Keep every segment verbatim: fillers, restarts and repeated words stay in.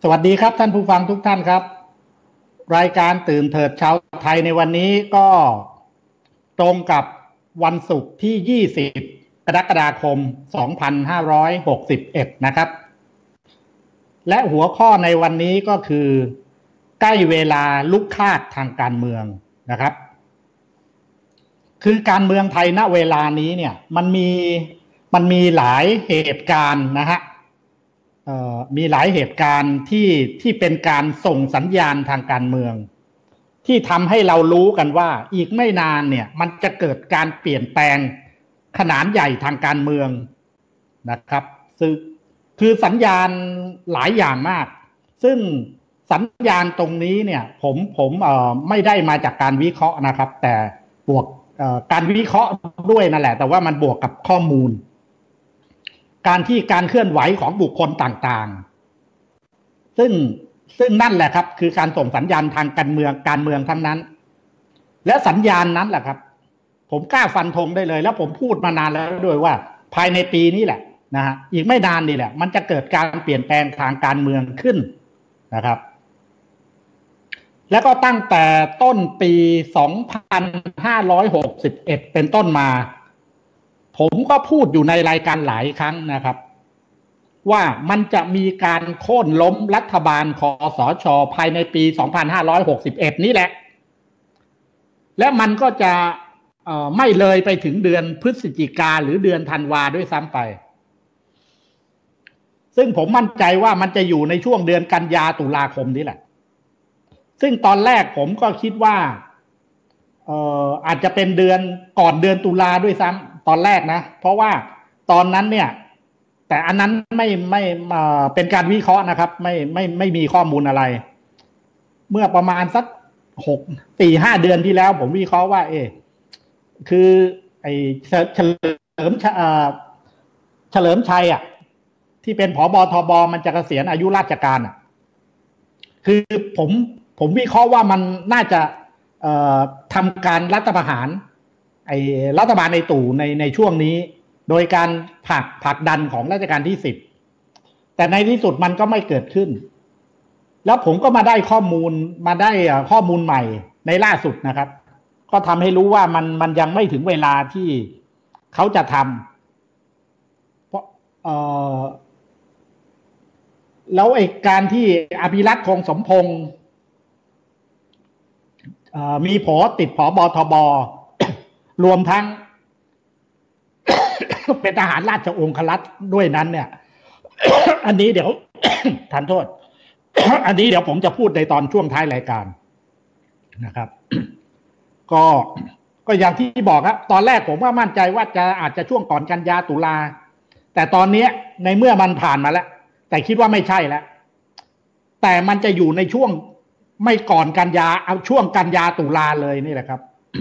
วัสดีครับท่านผู้ฟังทุกท่านครับรายการตื่นเถิดชาวไทยในวันนี้ก็ตรงกับวันศุกร์ที่ยี่สิบกรกฎาคมสองพันห้าร้อยหกสิบเอ็ดนะครับและหัวข้อในวันนี้ก็คือใกล้เวลาลุกคาดทางการเมืองนะครับคือการเมืองไทยณเวลานี้เนี่ยมันมีมันมีหลายเหตุการณ์นะฮะมีหลายเหตุการณ์ที่ที่เป็นการส่งสัญญาณทางการเมืองที่ทำให้เรารู้กันว่าอีกไม่นานเนี่ยมันจะเกิดการเปลี่ยนแปลงขนาดใหญ่ทางการเมืองนะครับซึ่งคือสัญญาณหลายอย่างมากซึ่งสัญญาณตรงนี้เนี่ยผมผมเอ่อไม่ได้มาจากการวิเคราะห์นะครับแต่บวกเอ่อการวิเคราะห์ด้วยนั่นแหละแต่ว่ามันบวกกับข้อมูลการที่การเคลื่อนไหวของบุคคลต่างๆซึ่งซึ่งนั่นแหละครับคือการส่งสัญญาณทางการเมืองการเมืองทั้งนั้นและสัญญาณนั้นแหละครับผมกล้าฟันธงได้เลยแล้วผมพูดมานานแล้วด้วยว่าภายในปีนี้แหละนะฮะอีกไม่นานนี่แหละมันจะเกิดการเปลี่ยนแปลงทางการเมืองขึ้นนะครับแล้วก็ตั้งแต่ต้นปีสองพันห้าร้อยหกสิบเอ็ดเป็นต้นมาผมก็พูดอยู่ในรายการหลายครั้งนะครับว่ามันจะมีการโค่นล้มรัฐบาลคสช.ภายในปีสองพันห้าร้อยหกสิบเอ็ดนี้แหละและมันก็จะเอ่อไม่เลยไปถึงเดือนพฤศจิกาหรือเดือนธันวาด้วยซ้ำไปซึ่งผมมั่นใจว่ามันจะอยู่ในช่วงเดือนกันยาตุลาคมนี้แหละซึ่งตอนแรกผมก็คิดว่าเอ่ออาจจะเป็นเดือนก่อนเดือนตุลาด้วยซ้ำตอนแรกนะเพราะว่าตอนนั้นเนี่ยแต่อันนั้นไม่ไม่เอ่อเป็นการวิเคราะห์นะครับไม่ไม่ไม่มีข้อมูลอะไรเมื่อประมาณสักหกสี่ห้าเดือนที่แล้วผมวิเคราะห์ว่าเออคือไอ้เฉลิมเอ่อเฉลิมชัยอ่ะที่เป็นผบทบมันจะเกษียณอายุราชการอ่ะคือผมผมวิเคราะห์ว่ามันน่าจะเอ่อทำการรัฐประหารไอ้รัฐบาลในตู่ในในช่วงนี้โดยการผลักผลักดันของรัชกาลที่สิบแต่ในที่สุดมันก็ไม่เกิดขึ้นแล้วผมก็มาได้ข้อมูลมาได้ข้อมูลใหม่ในล่าสุดนะครับก็ทำให้รู้ว่ามันมันยังไม่ถึงเวลาที่เขาจะทำเพราะเอ่อแล้วไอ้การที่อภิรักษ์คงสมพงษ์มีผอติดผบทบรวมทั้งเป็นทหารราชองครักษ์ด้วยนั้นเนี่ย อันนี้เดี๋ยว ทานโทษ อันนี้เดี๋ยวผมจะพูดในตอนช่วงท้ายรายการนะครับ ก็ก็อย่างที่บอกครับตอนแรกผมว่ามั่นใจว่าจะอาจจะช่วงก่อนกันยาตุลาแต่ตอนนี้ในเมื่อมันผ่านมาแล้วแต่คิดว่าไม่ใช่แล้วแต่มันจะอยู่ในช่วงไม่ก่อนกันยาเอาช่วงกันยาตุลาเลยนี่แหละครับ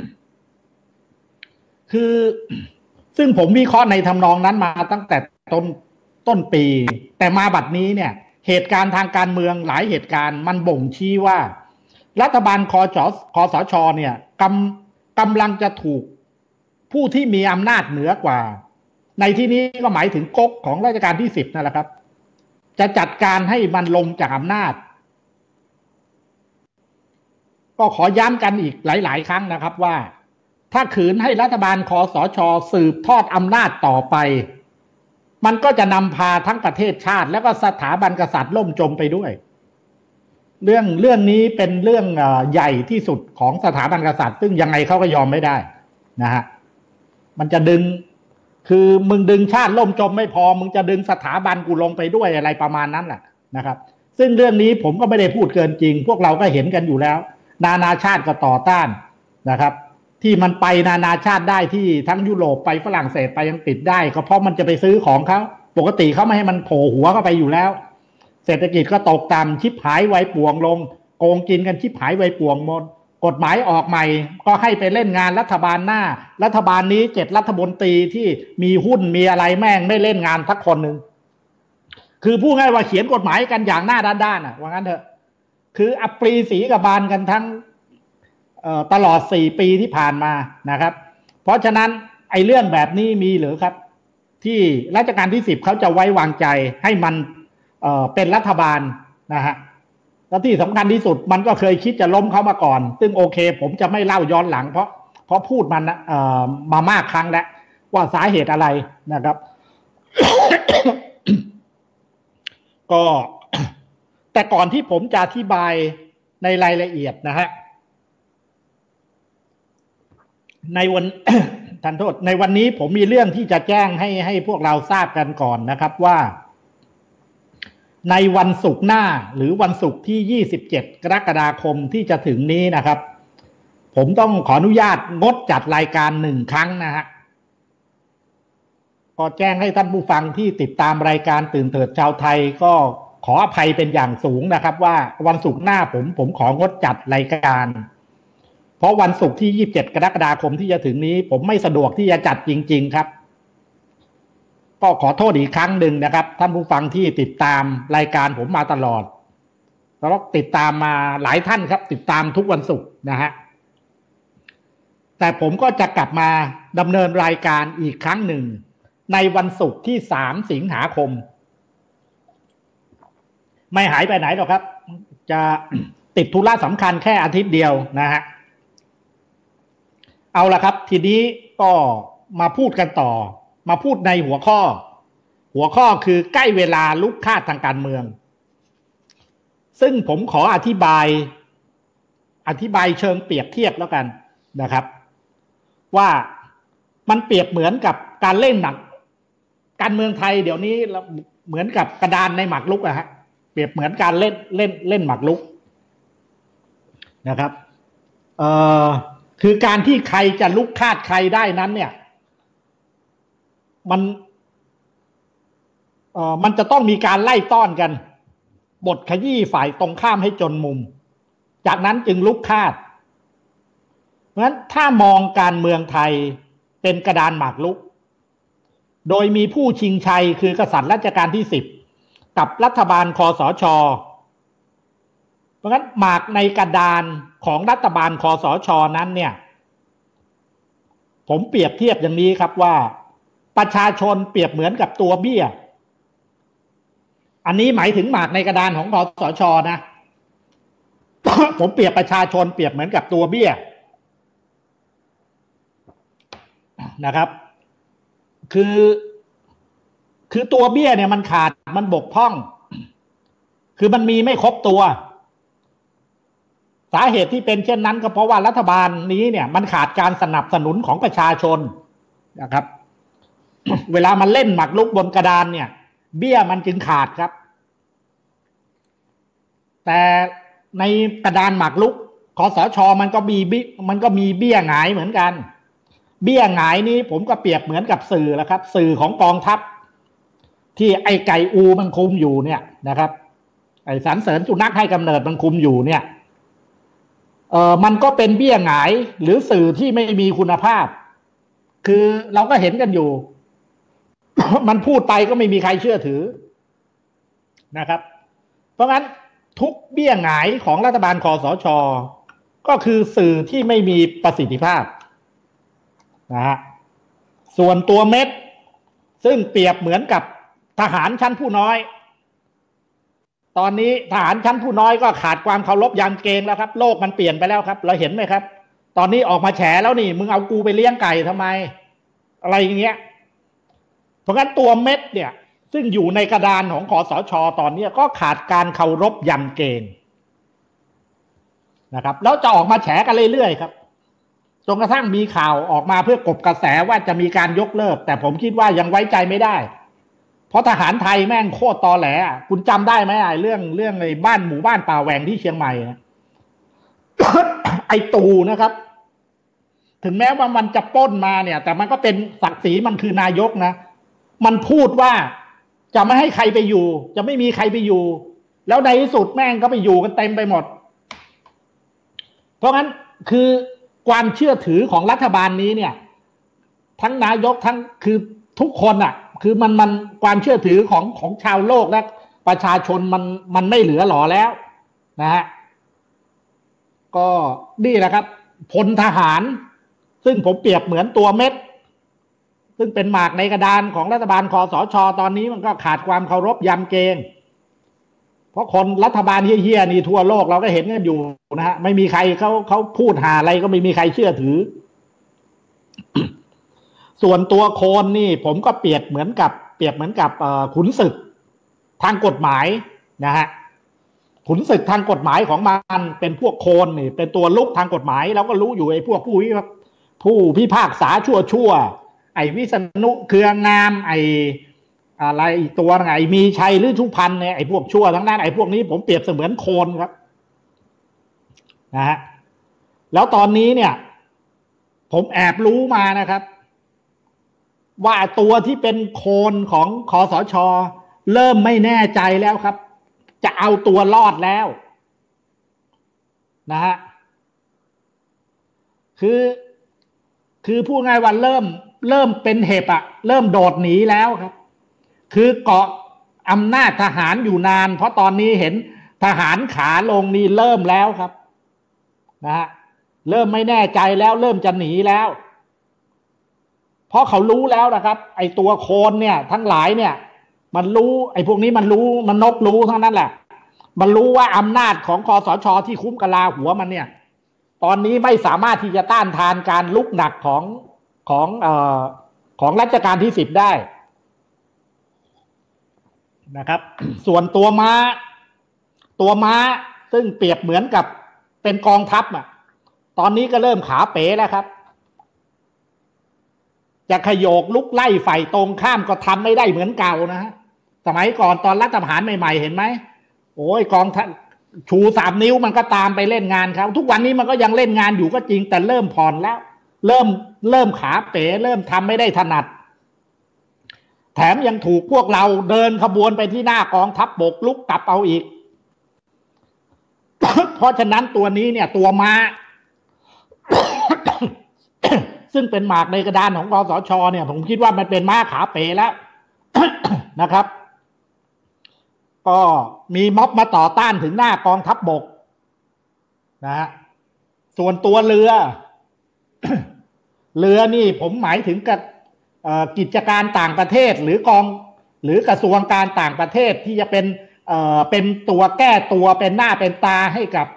คือซึ่งผมวิเคราะห์ในทำนองนั้นมาตั้งแต่ต้นต้นปีแต่มาบัดนี้เนี่ยเหตุการณ์ทางการเมืองหลายเหตุการณ์มันบ่งชี้ว่ารัฐบาลคสคสชเนี่ยกำกำลังจะถูกผู้ที่มีอำนาจเหนือกว่าในที่นี้ก็หมายถึงก๊กของรัชกาลที่สิบนั่นแหละครับจะจัดการให้มันลงจากอำนาจก็ขอย้ำกันอีกหลายๆครั้งนะครับว่าถ้าขืนให้รัฐบาลคสช.สืบทอดอำนาจต่อไปมันก็จะนำพาทั้งประเทศชาติและก็สถาบันกษัตริย์ล่มจมไปด้วยเรื่องเรื่องนี้เป็นเรื่องใหญ่ที่สุดของสถาบันกษัตริย์ซึ่งยังไงเขาก็ยอมไม่ได้นะฮะมันจะดึงคือมึงดึงชาติล่มจมไม่พอมึงจะดึงสถาบันกูลงไปด้วยอะไรประมาณนั้นแหละนะครับซึ่งเรื่องนี้ผมก็ไม่ได้พูดเกินจริงพวกเราก็เห็นกันอยู่แล้วนานาชาติก็ต่อต้านนะครับที่มันไปนานาชาติได้ที่ทั้งยุโรปไปฝรั่งเศสไปอังกฤษได้ก็เพราะมันจะไปซื้อของเขาปกติเขาไม่ให้มันโผล่หัวเข้าไปอยู่แล้วเศรษฐกิจก็ตกต่ำชิบหายไวป่วงลงโกงกินกันชิบหายไวป่วงหมดกฎหมายออกใหม่ก็ให้ไปเล่นงานรัฐบาลหน้ารัฐบาลนี้เจ็ดรัฐมนตรีที่มีหุ้นมีอะไรแม่งไม่เล่นงานสักคนหนึ่งคือพูดง่ายว่าเขียนกฎหมายกันอย่างหน้าด้านๆอ่ะว่างั้นเถอะคืออัปรีศรีกบาลกันทั้งตลอดสี่ปีที่ผ่านมานะครับเพราะฉะนั้นไอ้เรื่องแบบนี้มีหรือครับที่รัชกาลที่สิบเขาจะไว้วางใจให้มันเอ่อเป็นรัฐบาลนะฮะแล้วที่สำคัญที่สุดมันก็เคยคิดจะล้มเขามาก่อนซึ่งโอเคผมจะไม่เล่าย้อนหลังเพราะเพราะพูดมันเอ่อมามากครั้งแล้วว่าสาเหตุอะไรนะครับ ก็แต่ก่อนที่ผมจะอธิบายในรายละเอียดนะฮะในวัน ทันโทษในวันนี้ผมมีเรื่องที่จะแจ้งให้ให้พวกเราทราบกันก่อนนะครับว่าในวันศุกร์หน้าหรือวันศุกร์ที่ยี่สิบเจ็ดกรกฎาคมที่จะถึงนี้นะครับผมต้องขออนุญาตงดจัดรายการหนึ่งครั้งนะฮะก็แจ้งให้ท่านผู้ฟังที่ติดตามรายการตื่นเถิดชาวไทยก็ขออภัยเป็นอย่างสูงนะครับว่าวันศุกร์หน้าผมผมของดจัดรายการเพราะวันศุกร์ที่ยี่สิบเจ็ดกรกฎาคมที่จะถึงนี้ผมไม่สะดวกที่จะจัดจริงๆครับก็ขอโทษอีกครั้งหนึ่งนะครับท่านผู้ฟังที่ติดตามรายการผมมาตลอดแล้วติดตามมาหลายท่านครับติดตามทุกวันศุกร์นะฮะแต่ผมก็จะกลับมาดำเนินรายการอีกครั้งหนึ่งในวันศุกร์ที่สามสิงหาคมไม่หายไปไหนหรอกครับจะติดธุระสำคัญแค่อาทิตย์เดียวนะฮะเอาละครับทีนี้ก็มาพูดกันต่อมาพูดในหัวข้อหัวข้อคือใกล้เวลาลุกคาดทางการเมืองซึ่งผมขออธิบายอธิบายเชิงเปรียบเทียบแล้วกันนะครับว่ามันเปรียบเหมือนกับการเล่นหนักการเมืองไทยเดี๋ยวนี้เหมือนกับกระดานในหมากรุกอะฮะเปรียบเหมือนการเล่นเล่นเล่นหมากรุกนะครับเอ่อคือการที่ใครจะลุกคาดใครได้นั้นเนี่ยมันเอ่อมันจะต้องมีการไล่ต้อนกันบทขยี้ฝ่ายตรงข้ามให้จนมุมจากนั้นจึงลุกคาดเพราะฉะนั้นถ้ามองการเมืองไทยเป็นกระดานหมากรุกโดยมีผู้ชิงชัยคือกษัตริย์รัชกาลที่สิบกับรัฐบาลคสช.เพราะฉะนั้นหมากในกระดานของรัฐบาลคสช.นั้นเนี่ยผมเปรียบเทียบอย่างนี้ครับว่าประชาชนเปรียบเหมือนกับตัวเบี้ยอันนี้หมายถึงหมากในกระดานของคสช.นะ ผมเปรียบประชาชนเปรียบเหมือนกับตัวเบี้ยนะครับคือคือตัวเบี้ยเนี่ยมันขาดมันบกพร่องคือมันมีไม่ครบตัวสาเหตุที่เป็นเช่นนั้นก็เพราะว่ารัฐบาลนี้เนี่ยมันขาดการสนับสนุนของประชาชนนะครับ เวลามันเล่นหมากรุกบนกระดานเนี่ยเบี้ยมันจึงขาดครับแต่ในกระดานหมากรุกคสช.มันก็มีมันก็มีเบี้ยหงายเหมือนกันเบี้ยหงายนี้ผมก็เปรียบเหมือนกับสื่อแล้วครับสื่อของกองทัพที่ไอ้ไก่อูมันคุมอยู่เนี่ยนะครับไอ้สรรเสริญสุนัขให้กำเนิดมันคุมอยู่เนี่ยเออมันก็เป็นเบี้ยหงายหรือสื่อที่ไม่มีคุณภาพคือเราก็เห็นกันอยู่ มันพูดไปก็ไม่มีใครเชื่อถือนะครับเพราะงั้นทุกเบี้ยหงายของรัฐบาลคสช.ก็คือสื่อที่ไม่มีประสิทธิภาพนะฮะส่วนตัวเม็ดซึ่งเปรียบเหมือนกับทหารชั้นผู้น้อยตอนนี้ทหารชั้นผู้น้อยก็ขาดความเคารพยำเกรงแล้วครับโลกมันเปลี่ยนไปแล้วครับเราเห็นไหมครับตอนนี้ออกมาแฉแล้วนี่มึงเอากูไปเลี้ยงไก่ทำไมอะไรอย่างเงี้ยเพราะงั้นตัวเม็ดเนี่ยซึ่งอยู่ในกระดานของคสช.ตอนนี้ก็ขาดการเคารพยำเกรงนะครับแล้วจะออกมาแฉกันเรื่อยๆครับจนกระทั่งมีข่าวออกมาเพื่อกบกระแสว่าจะมีการยกเลิกแต่ผมคิดว่ายังไว้ใจไม่ได้เพราะทหารไทยแม่งโคตรตอแหลคุณจำได้ไหมไอ้เรื่องเรื่องไอ้บ้านหมู่บ้านป่าแหว่งที่เชียงใหม่ ไอ้ตูนะครับถึงแม้ว่ามันจะปล้นมาเนี่ยแต่มันก็เป็นศักดิ์ศรีมันคือนายกนะมันพูดว่าจะไม่ให้ใครไปอยู่จะไม่มีใครไปอยู่แล้วในที่สุดแม่งก็ไปอยู่กันเต็มไปหมดเพราะงั้นคือความเชื่อถือของรัฐบาลนี้เนี่ยทั้งนายกทั้งคือทุกคนอ่ะคือมันมันความเชื่อถือของของชาวโลกและประชาชนมันมันไม่เหลือหล่อแล้วนะฮะก็นี่แหละครับพลทหารซึ่งผมเปรียบเหมือนตัวเม็ดซึ่งเป็นหมากในกระดานของรัฐบาลคสช.ตอนนี้มันก็ขาดความเคารพยำเกรงเพราะคนรัฐบาลเฮี้ยๆนี่ทั่วโลกเราก็เห็นกันอยู่นะฮะไม่มีใครเขาเขาพูดหาอะไรก็ไม่มีใครเชื่อถือ ส่วนตัวโคนนี่ผมก็เปรียบเหมือนกับเปรียบเหมือนกับขุนศึกทางกฎหมายนะฮะขุนศึกทางกฎหมายของมันเป็นพวกโคนนี่เป็นตัวลุกทางกฎหมายเราก็รู้อยู่ไอ้พวกผู้ผู้พิพากษาชั่วชั่วไอ้วิษณุเครืองามไอ้อะไรอีกตัวไงมีชัยหรือทุพันเนี่ยไอ้พวกชั่วทั้งนั้นไอ้พวกนี้ผมเปรียบเสมือนโคนครับนะฮะแล้วตอนนี้เนี่ยผมแอบรู้มานะครับว่าตัวที่เป็นโคนของคสช.เริ่มไม่แน่ใจแล้วครับจะเอาตัวรอดแล้วนะฮะคือคือพูดง่ายว่าเริ่มเริ่มเป็นเห็บอะเริ่มโดดหนีแล้วครับคือเกาะอำนาจทหารอยู่นานเพราะตอนนี้เห็นทหารขาลงนี่เริ่มแล้วครับนะฮะเริ่มไม่แน่ใจแล้วเริ่มจะหนีแล้วเพราะเขารู้แล้วนะครับไอ้ตัวโคนเนี่ยทั้งหลายเนี่ยมันรู้ไอ้พวกนี้มันรู้มันนกรู้ทั้งนั้นแหละมันรู้ว่าอำนาจของคสช.ที่คุ้มกะลาหัวมันเนี่ยตอนนี้ไม่สามารถที่จะต้านทานการลุกหนักของของเอ่อของรัชกาลที่สิบได้นะครับ ส่วนตัวม้าตัวม้าซึ่งเปรียบเหมือนกับเป็นกองทัพอ่ะตอนนี้ก็เริ่มขาเป๋แล้วครับจะขยโกลุกไล่ฝ่ายตรงข้ามก็ทำไม่ได้เหมือนเก่านะฮะสมัยก่อนตอนรัฐประหารใหม่ๆเห็นไหมโอ้ยกองทัพชูสามนิ้วมันก็ตามไปเล่นงานเขาทุกวันนี้มันก็ยังเล่นงานอยู่ก็จริงแต่เริ่มผ่อนแล้วเริ่มเริ่มขาเป๋เริ่มทำไม่ได้ถนัดแถมยังถูกพวกเราเดินขบวนไปที่หน้ากองทัพบกลุกกลับเอาอีก เพราะฉะนั้นตัวนี้เนี่ยตัวม้า ซึ่งเป็นหมากในกระดานของคสช.เนี่ยผมคิดว่ามันเป็นม้าขาเป๋แล้ว นะครับก็มีม็อบมาต่อต้านถึงหน้ากองทัพบกนะฮะส่วนตัวเรือ เรือนี่ผมหมายถึงกับกิจการต่างประเทศหรือกองหรือกระทรวงการต่างประเทศที่จะเป็นเอ่อเป็นตัวแก้ตัวเป็นหน้าเป็นตาให้กับ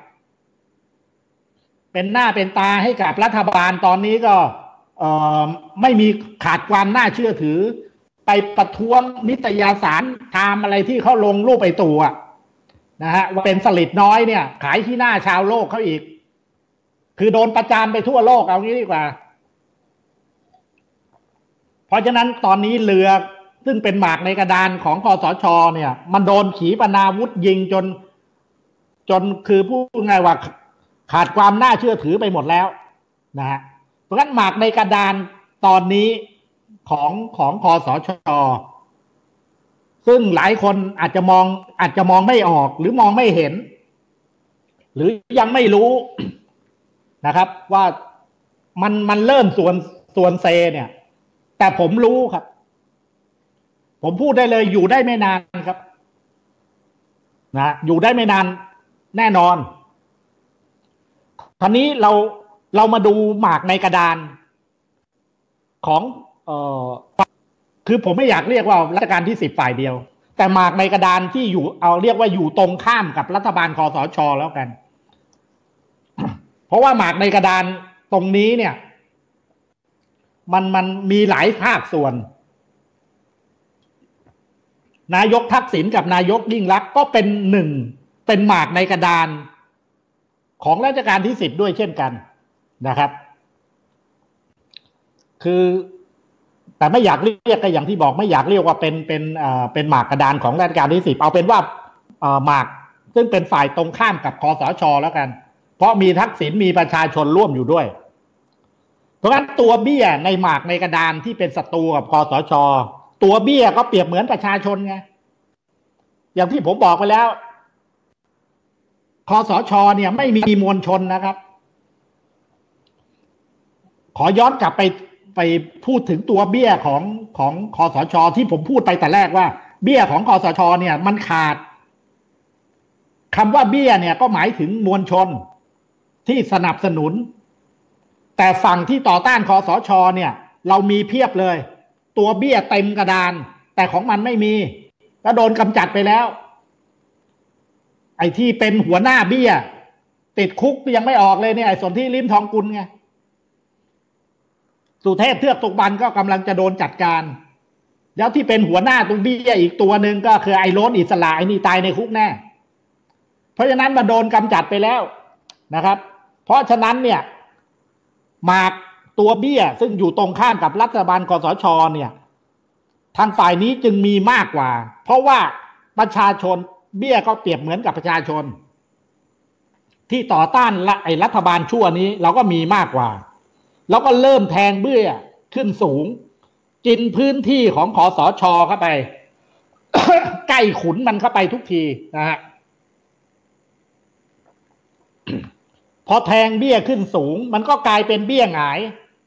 เป็นหน้าเป็นตาให้กับรัฐบาลตอนนี้ก็เอ่อไม่มีขาดความน่าเชื่อถือไปประท้วงนิตยสารไทม์อะไรที่เขาลงรูปไปตัวนะฮะว่าเป็นสลิดน้อยเนี่ยขายที่หน้าชาวโลกเขาอีกคือโดนประจานไปทั่วโลกเอางี้ดีกว่าเพราะฉะนั้นตอนนี้เรือซึ่งเป็นหมากในกระดานของคสช.เนี่ยมันโดนขีปนาวุธยิงจนจนคือพูดง่ายว่าขาดความน่าเชื่อถือไปหมดแล้วนะฮะเพราะฉะนั้นหมากในกระดานตอนนี้ของของคสช.ซึ่งหลายคนอาจจะมองอาจจะมองไม่ออกหรือมองไม่เห็นหรือยังไม่รู้นะครับว่ามันมันเริ่มส่วนส่วนเซเนี่ยแต่ผมรู้ครับผมพูดได้เลยอยู่ได้ไม่นานครับนะอยู่ได้ไม่นานแน่นอนคราวนี้เราเรามาดูหมากในกระดานของเอ่อคือผมไม่อยากเรียกว่ารัชกาลที่สิบฝ่ายเดียวแต่หมากในกระดานที่อยู่เอาเรียกว่าอยู่ตรงข้ามกับรัฐบาลคสช.แล้วกันเพราะว่าหมากในกระดานตรงนี้เนี่ยมันมันมีหลายภาคส่วนนายกทักษิณกับนายกยิ่งลักษณ์ก็เป็นหนึ่งเป็นหมากในกระดานของรัชกาลที่สิบด้วยเช่นกันนะครับคือแต่ไม่อยากเรียกก็อย่างที่บอกไม่อยากเรียกว่าเป็นเป็นเอ่อเป็นหมากกระดานของรัชกาลที่สิบเอาเป็นว่าเอ่อหมากซึ่งเป็นฝ่ายตรงข้ามกับคสช.แล้วกันเพราะมีทักษิณมีประชาชนร่วมอยู่ด้วยเพราะฉะนั้นตัวเบี้ยในหมากในกระดานที่เป็นศัตรูกับคสช.ตัวเบี้ยก็เปรียบเหมือนประชาชนไงอย่างที่ผมบอกไปแล้วคสช.เนี่ยไม่มีมวลชนนะครับขอย้อนกลับไปไปพูดถึงตัวเบี้ยของของคสช.ที่ผมพูดไปแต่แรกว่าเบี้ยของคสช.เนี่ยมันขาดคำว่าเบี้ยเนี่ยก็หมายถึงมวลชนที่สนับสนุนแต่ฝั่งที่ต่อต้านคสช.เนี่ยเรามีเพียบเลยตัวเบี้ยเต็มกระดานแต่ของมันไม่มีแล้วโดนกำจัดไปแล้วไอ้ที่เป็นหัวหน้าเบี้ยติดคุกยังไม่ออกเลยเนี่ยไอ้สนธิลิ้มทองกุลไงสุเทพเทือกสุบรรณก็กำลังจะโดนจัดการแล้วที่เป็นหัวหน้าตัวเบี้ยอีกตัวหนึ่งก็คือไอ้โรสอิสระไอ้นี่ตายในคุกแน่เพราะฉะนั้นมาโดนกำจัดไปแล้วนะครับ เพราะฉะนั้นเนี่ยหมากตัวเบี้ยซึ่งอยู่ตรงข้ามกับรัฐบาลคสชเนี่ยทางฝ่ายนี้จึงมีมากกว่าเพราะว่าประชาชนเบี้ยก็เปรียบเหมือนกับประชาชนที่ต่อต้านไอ้รัฐบาลชั่วนี้เราก็มีมากกว่าแล้วก็เริ่มแทงเบี้ยขึ้นสูงกินพื้นที่ของคสชเข้าไป ใกล้ขุนมันเข้าไปทุกทีนะฮะ พอแทงเบี้ยขึ้นสูงมันก็กลายเป็นเบี้ยหงาย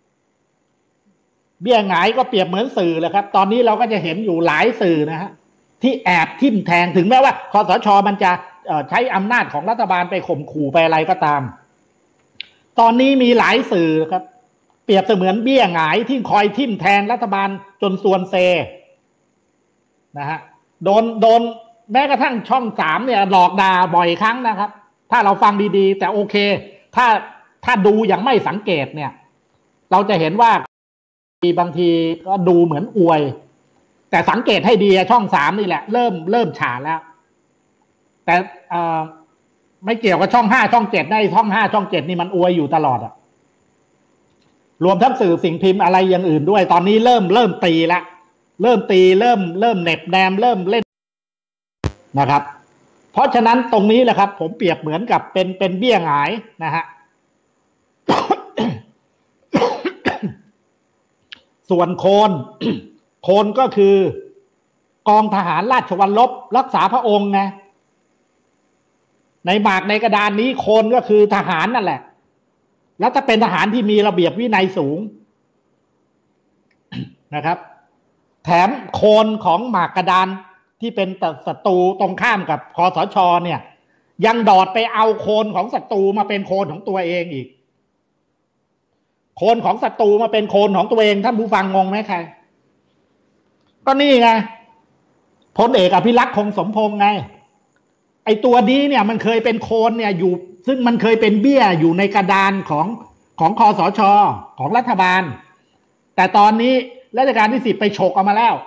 เบี้ยหงายก็เปรียบเหมือนสื่อเลยครับตอนนี้เราก็จะเห็นอยู่หลายสื่อนะฮะที่แอบทิ่มแทงถึงแม้ว่าคสชมันจะใช้อำนาจของรัฐบาลไปข่มขู่ไปอะไรก็ตามตอนนี้มีหลายสื่อครับเปรียบเสมือนเบี้ยหงายที่คอยทิ่มแทงรัฐบาลจนส่วนเซนะฮะโดนโดนแม้กระทั่งช่องสามเนี่ยหลอกด่าบ่อยครั้งนะครับถ้าเราฟังดีๆแต่โอเคถ้าถ้าดูอย่างไม่สังเกตเนี่ยเราจะเห็นว่าบางทีก็ดูเหมือนอวยแต่สังเกตให้ดีช่องสามนี่แหละเริ่มเริ่มฉาแล้วแต่ไม่เกี่ยวกับช่องห้าช่องเจ็ดได้ช่องห้าช่องเจ็ดนี่มันอวยอยู่ตลอดอะรวมทั้งสื่อสิ่งพิมพ์อะไรอย่างอื่นด้วยตอนนี้เริ่มเริ่มตีละเริ่มตีเริ่มเริ่มเน็บแนมเริ่มเล่นนะครับเพราะฉะนั้นตรงนี้แหละครับผมเปรียบเหมือนกับเป็นเป็นเบี้ยหงายนะฮะ ส่วนโคน โคนก็คือกองทหารราชวัลลบรักษาพระองค์ไงในหมากในกระดานนี้โคนก็คือทหารนั่นแหละแล้วจะเป็นทหารที่มีระเบียบวินัยสูง นะครับแถมโคนของหมากกระดานที่เป็นศัตรูตรงข้ามกับคสชเนี่ยยังดอดไปเอาโคนของศัตรูมาเป็นโคนของตัวเองอีกโคนของศัตรูมาเป็นโคนของตัวเองท่านผู้ฟังงงไหมใครก็นี่ไงพลเอกอภิรักษ์คงสมพงษ์ไงไอตัวนี้เนี่ยมันเคยเป็นโคนเนี่ยอยู่ซึ่งมันเคยเป็นเบี้ยอยู่ในกระดานของของคสชของรัฐบาลแต่ตอนนี้รัชกาลที่สิบไปฉกเอามาแล้ว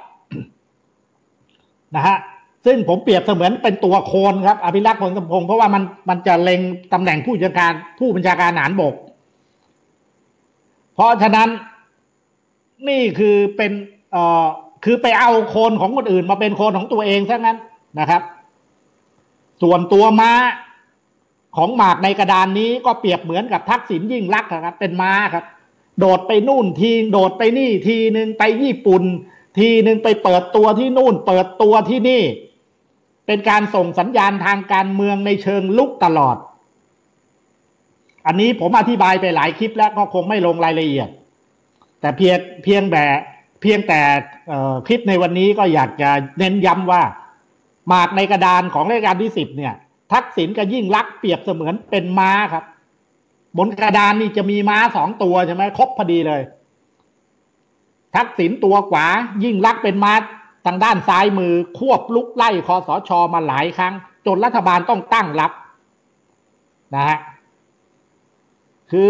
นะฮะซึ่งผมเปรียบเสมือนเป็นตัวโคนครับอภิรักษ์คงสมพงษ์เพราะว่ามันมันจะเล็งตำแหน่งผู้บัญชาการผู้บัญชาการทหารบกเพราะฉะนั้นนี่คือเป็นเอ่อคือไปเอาโคนของคนอื่นมาเป็นโคนของตัวเองซะงั้นนะครับส่วนตัวม้าของหมากในกระดานนี้ก็เปรียบเหมือนกับทักษิณยิ่งลักษณ์ครับเป็นม้าครับโดดไปนู่นทีโดดไปนี่ทีนึงไปญี่ปุ่นทีนึงไปเปิดตัวที่นู่นเปิดตัวที่นี่เป็นการส่งสัญญาณทางการเมืองในเชิงลุกตลอดอันนี้ผมอธิบายไปหลายคลิปแล้วก็คงไม่ลงรายละเอียดแต่เพียงเพียงแต่เพียงแต่คลิปในวันนี้ก็อยากจะเน้นย้ำว่าหมากในกระดานของรัชกาลที่สิบเนี่ยทักษิณกับยิ่งลักษณ์เปรียบเสมือนเป็นม้าครับบนกระดานนี่จะมีม้าสองตัวใช่ไหมครบพอดีเลยทักษิณตัวขวายิ่งลักษณ์เป็นม้าทางด้านซ้ายมือควบลุกไล่คสชมาหลายครั้งจนรัฐบาลต้องตั้งรับนะฮะคือ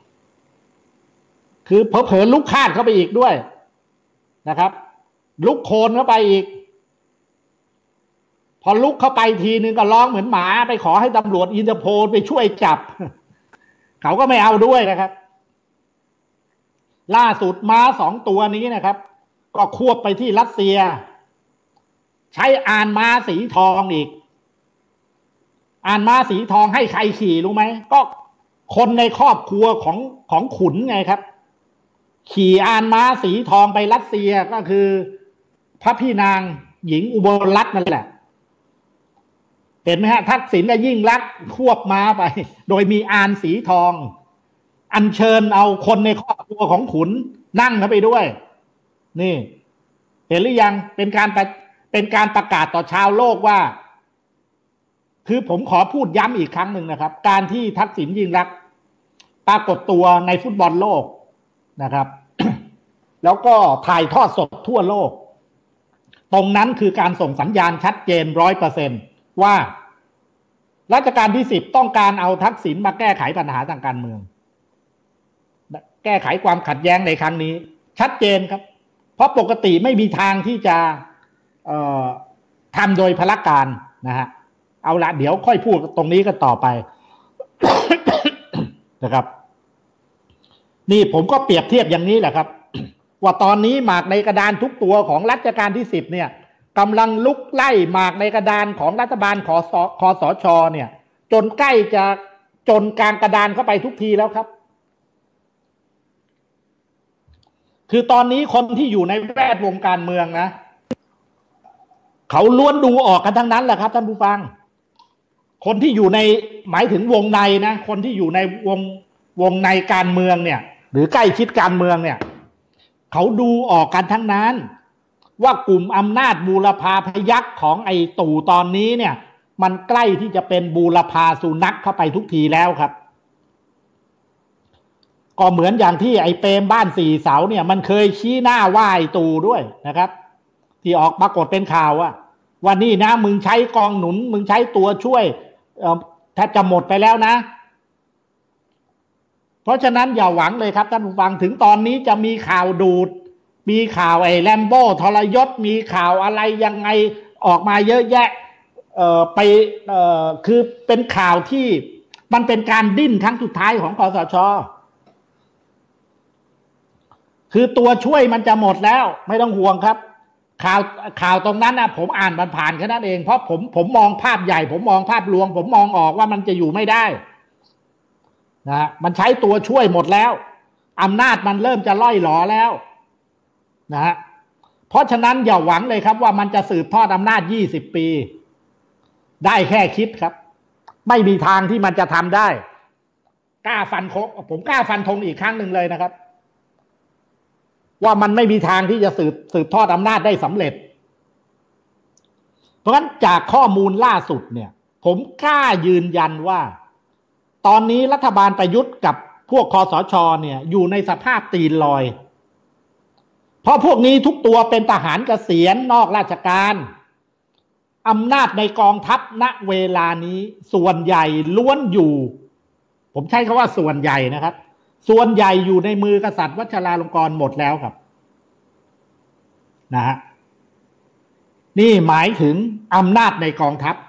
คือเผลอๆลุกคาดเข้าไปอีกด้วยนะครับลุกโคนเข้าไปอีกพอลุกเข้าไปทีนึงก็ร้องเหมือนหมาไปขอให้ตำรวจอินเตอร์โพลไปช่วยจับเขาก็ไม่เอาด้วยนะครับล่าสุดม้าสองตัวนี้นะครับก็ควบไปที่รัสเซียใช้อานม้าสีทองอีกอานม้าสีทองให้ใครขี่รู้ไหมก็คนในครอบครัวของของขุนไงครับขี่อานม้าสีทองไปรัสเซียก็คือพระพี่นางหญิงอุบลรัตน์นั่นแหละเห็นไหมฮะทักษิณและยิ่งลักษณ์ควบม้าไปโดยมีอานสีทองอัญเชิญเอาคนในครอบครัวของขุนนั่งเข้าไปด้วยนี่เห็นหรือยังเป็นการเป็นการประกาศต่อชาวโลกว่าคือผมขอพูดย้ำอีกครั้งหนึ่งนะครับการที่ทักษิณยิ่งลักษณ์ปรากฏตัวในฟุตบอลโลกนะครับ แล้วก็ถ่ายทอดสดทั่วโลกตรงนั้นคือการส่งสัญญาณชัดเจนร้อยเปอร์เซ็นต์ว่ารัชกาลที่สิบต้องการเอาทักษิณมาแก้ไขปัญหาทางการเมืองแก้ไขความขัดแย้งในครั้งนี้ชัดเจนครับเพราะปกติไม่มีทางที่จะเอ่อทำโดยพลการนะฮะเอาละเดี๋ยวค่อยพูดตรงนี้กันต่อไป นะครับนี่ผมก็เปรียบเทียบอย่างนี้แหละครับ ว่าตอนนี้หมากในกระดานทุกตัวของรัชกาลที่สิบเนี่ยกำลังลุกไล่หมากในกระดานของรัฐบาลคสคสชเนี่ยจนใกล้จะจนกลางกระดานเข้าไปทุกทีแล้วครับคือตอนนี้คนที่อยู่ในแวดวงการเมืองนะเขาล้วนดูออกกันทั้งนั้นแหละครับท่านผู้ฟังคนที่อยู่ในหมายถึงวงในนะคนที่อยู่ในวงวงในการเมืองเนี่ยหรือใกล้ชิดการเมืองเนี่ยเขาดูออกกันทั้งนั้นว่ากลุ่มอำนาจบูรพาพยัคฆ์ของไอ้ตู่ตอนนี้เนี่ยมันใกล้ที่จะเป็นบูรพาสุนัขเข้าไปทุกทีแล้วครับก็เหมือนอย่างที่ไอ้เปรมบ้านสี่เสาเนี่ยมันเคยชี้หน้าว่าไอ้ตู่ด้วยนะครับที่ออกปรากฏเป็นข่าวว่าวันนี้นะมึงใช้กองหนุนมึงใช้ตัวช่วยแทบจะหมดไปแล้วนะเพราะฉะนั้นอย่าหวังเลยครับท่านผู้ฟังถึงตอนนี้จะมีข่าวดูดมีข่าวไอ้แลมโบ้ทรยศมีข่าวอะไรยังไงออกมาเยอะแยะเอ่อไปเอ่อคือเป็นข่าวที่มันเป็นการดิ้นครั้งสุดท้ายของคสช.คือตัวช่วยมันจะหมดแล้วไม่ต้องห่วงครับข่าวข่าวตรงนั้นนะผมอ่านมันผ่านแค่นั้นเองเพราะผมผมมองภาพใหญ่ผมมองภาพรวมผมมองออกว่ามันจะอยู่ไม่ได้นะมันใช้ตัวช่วยหมดแล้วอำนาจมันเริ่มจะล่อยหลอแล้วนะฮะเพราะฉะนั้นอย่าหวังเลยครับว่ามันจะสืบทอดอำนาจยี่สิบปีได้แค่คิดครับไม่มีทางที่มันจะทำได้กล้าฟันธงผมกล้าฟันธงอีกครั้งหนึ่งเลยนะครับว่ามันไม่มีทางที่จะสืบสืบทอดอำนาจได้สำเร็จเพราะฉะนั้นจากข้อมูลล่าสุดเนี่ยผมกล้ายืนยันว่าตอนนี้รัฐบาลประยุทธ์กับพวกคสช.เนี่ยอยู่ในสภาพตีนลอยเพราะพวกนี้ทุกตัวเป็นทหารเกษียณนอกราชการอำนาจในกองทัพณเวลานี้ส่วนใหญ่ล้วนอยู่ผมใช้คำว่าส่วนใหญ่นะครับส่วนใหญ่อยู่ในมือกษัตริย์วชิราลงกรณ์หมดแล้วครับนะฮะนี่หมายถึงอำนาจในกองทัพ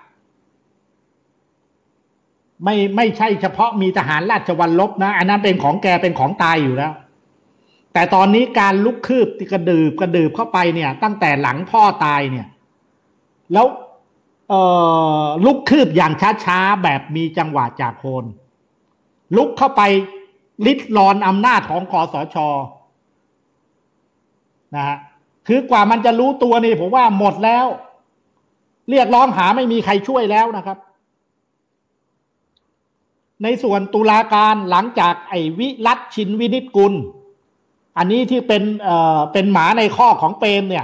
ไม่ไม่ใช่เฉพาะมีทหารราชวัลลบนะอันนั้นเป็นของแกเป็นของตายอยู่แล้วแต่ตอนนี้การลุกคืบกระดืบกระดืบเข้าไปเนี่ยตั้งแต่หลังพ่อตายเนี่ยแล้วเอ่อลุกคืบอย่างช้าๆแบบมีจังหวะจากโคนลุกเข้าไปลิดรอนอำนาจของคสช.นะฮะคือกว่ามันจะรู้ตัวนี่ผมว่าหมดแล้วเรียกร้องหาไม่มีใครช่วยแล้วนะครับในส่วนตุลาการหลังจากไอ้วิรัชชินวินิจกุลอันนี้ที่เป็นเอ่อเป็นหมาในคอกของเปรมเนี่ย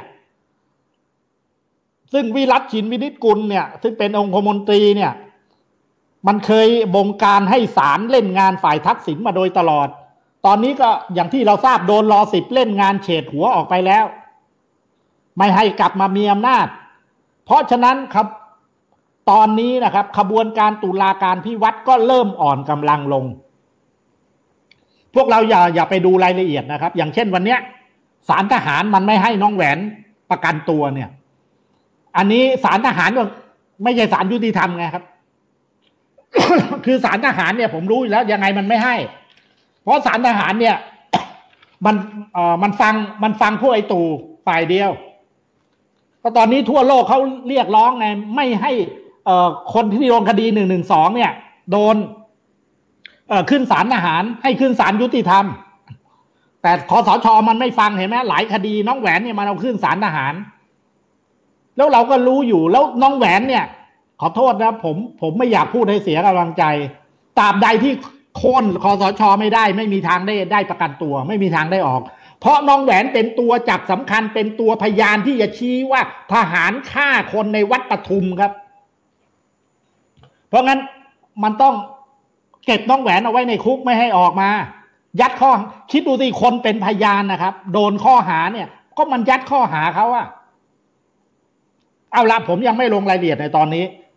ซึ่งวิรัชชินวินิจกุลเนี่ยซึ่งเป็นองคมนตรีเนี่ยมันเคยบงการให้ศาลเล่นงานฝ่ายทักษิณมาโดยตลอดตอนนี้ก็อย่างที่เราทราบโดนรอสิบเล่นงานเฉดหัวออกไปแล้วไม่ให้กลับมามีอำนาจเพราะฉะนั้นครับตอนนี้นะครับขบวนการตุลาการพิวัตรก็เริ่มอ่อนกำลังลงพวกเราอย่าอย่าไปดูรายละเอียดนะครับอย่างเช่นวันเนี้ยศาลทหารมันไม่ให้น้องแหวนประกันตัวเนี่ยอันนี้ศาลทหารก็ไม่ใช่ศาลยุติธรรมไงครับ คือศาลทหารเนี่ยผมรู้อยู่แล้วยังไงมันไม่ให้เพราะศาลทหารเนี่ยมันเอ่อมันฟังมันฟังพวกไอ้ตู่ฝ่ายเดียวก็ตอนนี้ทั่วโลกเขาเรียกร้องไงไม่ให้เอ่อคนที่โดนคดีหนึ่งหนึ่งสองเนี่ยโดนเอ่อขึ้นศาลทหารให้ขึ้นศาลยุติธรรมแต่คสช.มันไม่ฟังเห็นไหมหลายคดีน้องแหวนเนี่ยมันเอาขึ้นศาลทหารแล้วเราก็รู้อยู่แล้วน้องแหวนเนี่ยขอโทษนะผมผมไม่อยากพูดให้เสียกำลังใจตราบใดที่โค่นคสช.ไม่ได้ไม่มีทางได้ได้ประกันตัวไม่มีทางได้ออกเพราะน้องแหวนเป็นตัวจับสำคัญเป็นตัวพยานที่จะชี้ว่าทหารฆ่าคนในวัดปทุมครับเพราะงั้นมันต้องเก็บน้องแหวนเอาไว้ในคุกไม่ให้ออกมายัดข้อคิดดูสิคนเป็นพยานนะครับโดนข้อหาเนี่ยก็มันยัดข้อหาเขาอะเอาละผมยังไม่ลงรายละเอียดในตอนนี้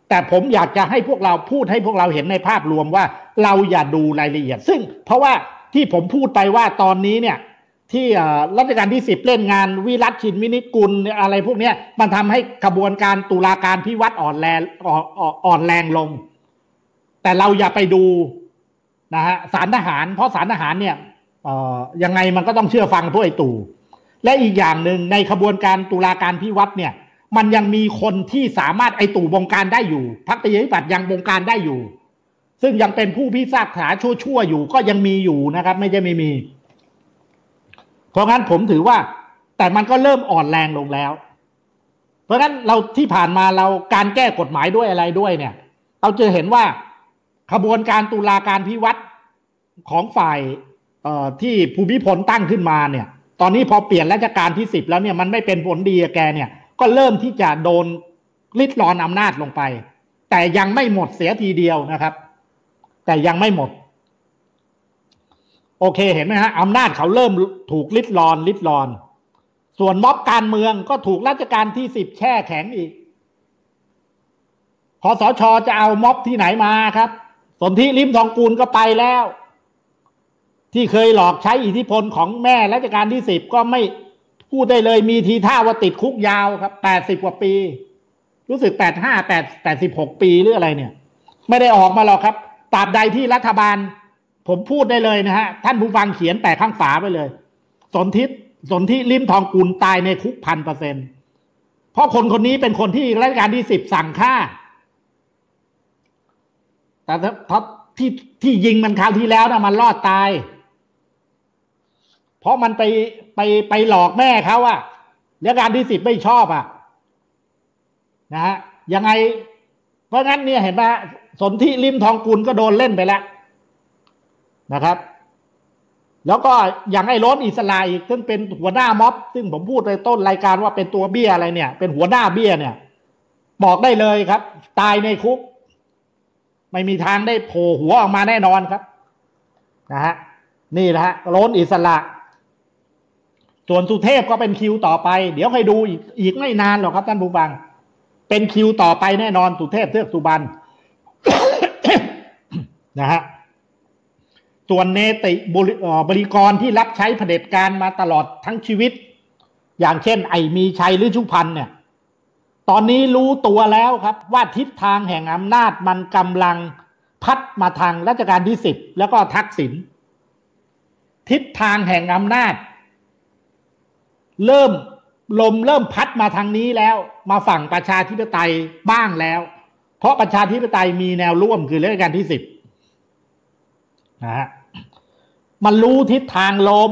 แต่ผมอยากจะให้พวกเราพูดให้พวกเราเห็นในภาพรวมว่าเราอย่าดูรายละเอียดซึ่งเพราะว่าที่ผมพูดไปว่าตอนนี้เนี่ยที่รัชกาลที่สิบเล่นงานวิรัติชินวินิจกุลอะไรพวกนี้มันทำให้กระบวนการตุลาการพิวัตรอ่อนแรงอ่อนแรงลงแต่เราอย่าไปดูนะฮะศาลทหารเพราะศาลทหารเนี่ยยังไงมันก็ต้องเชื่อฟังพวกไอ้ตู่และอีกอย่างหนึ่งในขบวนการตุลาการพิวัตรเนี่ยมันยังมีคนที่สามารถไอ้ตู่บงการได้อยู่พรรคประชาธิปัตย์ยังบงการได้อยู่ซึ่งยังเป็นผู้พิพากษาชั่วๆอยู่ก็ยังมีอยู่นะครับไม่ใช่ไม่มีเพราะงั้นผมถือว่าแต่มันก็เริ่มอ่อนแรงลงแล้วเพราะงั้นเราที่ผ่านมาเราการแก้กฎหมายด้วยอะไรด้วยเนี่ยเราจะเห็นว่าขบวนการตุลาการพิวัตรของฝ่ายที่ภูมิพลตั้งขึ้นมาเนี่ยตอนนี้พอเปลี่ยนรัชกาลที่สิบแล้วเนี่ยมันไม่เป็นผลดีกับแกเนี่ยก็เริ่มที่จะโดนลิดรอนอำนาจลงไปแต่ยังไม่หมดเสียทีเดียวนะครับแต่ยังไม่หมดโอเคเห็นไหมฮะอำนาจเขาเริ่มถูกลิดรอนลิดรอนส่วนม็อบการเมืองก็ถูกรัชกาลที่สิบแช่แข็งอีกคสช.จะเอาม็อบที่ไหนมาครับสนธิลิ้มทองกูลก็ไปแล้วที่เคยหลอกใช้อิทธิพลของแม่รัชกาลที่สิบก็ไม่พูดได้เลยมีทีท่าว่าติดคุกยาวครับแปดสิบกว่าปีรู้สึกแปดห้าแปดแปดสิบหกปีหรืออะไรเนี่ยไม่ได้ออกมาหรอกครับตราบใดที่รัฐบาลผมพูดได้เลยนะฮะท่านผู้ฟังเขียนแปะข้างฝาไปเลยสนธิสนธิลิ้มทองกุลตายในคุกพันเปอร์เซ็นต์เพราะคนคนนี้เป็นคนที่รัชกาลที่สิบสั่งฆ่าแต่ถ้าที่ที่ยิงมันคราวที่แล้วนะมันรอดตายเพราะมันไปไปไปหลอกแม่เขาอะรัชกาลที่สิบไม่ชอบอะนะฮะยังไงเพราะงั้นเนี่ยเห็นไหมสนธิลิ้มทองกุลก็โดนเล่นไปแล้วนะครับแล้วก็อย่างไอ้โรสอิสราอีกซึ่งเป็นหัวหน้าม็อบซึ่งผมพูดในต้นรายการว่าเป็นตัวเบี้ยอะไรเนี่ยเป็นหัวหน้าเบี้ยเนี่ยบอกได้เลยครับตายในคุกไม่มีทางได้โผล่หัวออกมาแน่นอนครับนะฮะนี่แหละฮะโรสอิสระส่วนสุเทพก็เป็นคิวต่อไปเดี๋ยวให้ดูอีกอีกไม่นานหรอกครับท่านผู้ฟังเป็นคิวต่อไปแน่นอนสุเทพเทือกสุบรรณ นะฮะส่วนเนติบริกรที่รับใช้เผด็จการมาตลอดทั้งชีวิตอย่างเช่นไอ้มีชัยหรือชุพันธ์เนี่ยตอนนี้รู้ตัวแล้วครับว่าทิศทางแห่งอำนาจมันกำลังพัดมาทางรัชกาลที่สิบแล้วก็ทักษิณทิศทางแห่งอำนาจเริ่มลมเริ่มพัดมาทางนี้แล้วมาฝั่งประชาธิปไตยบ้างแล้วเพราะประชาธิปไตยมีแนวร่วมคือรัชกาลที่สิบนะฮะมันรู้ทิศทางลม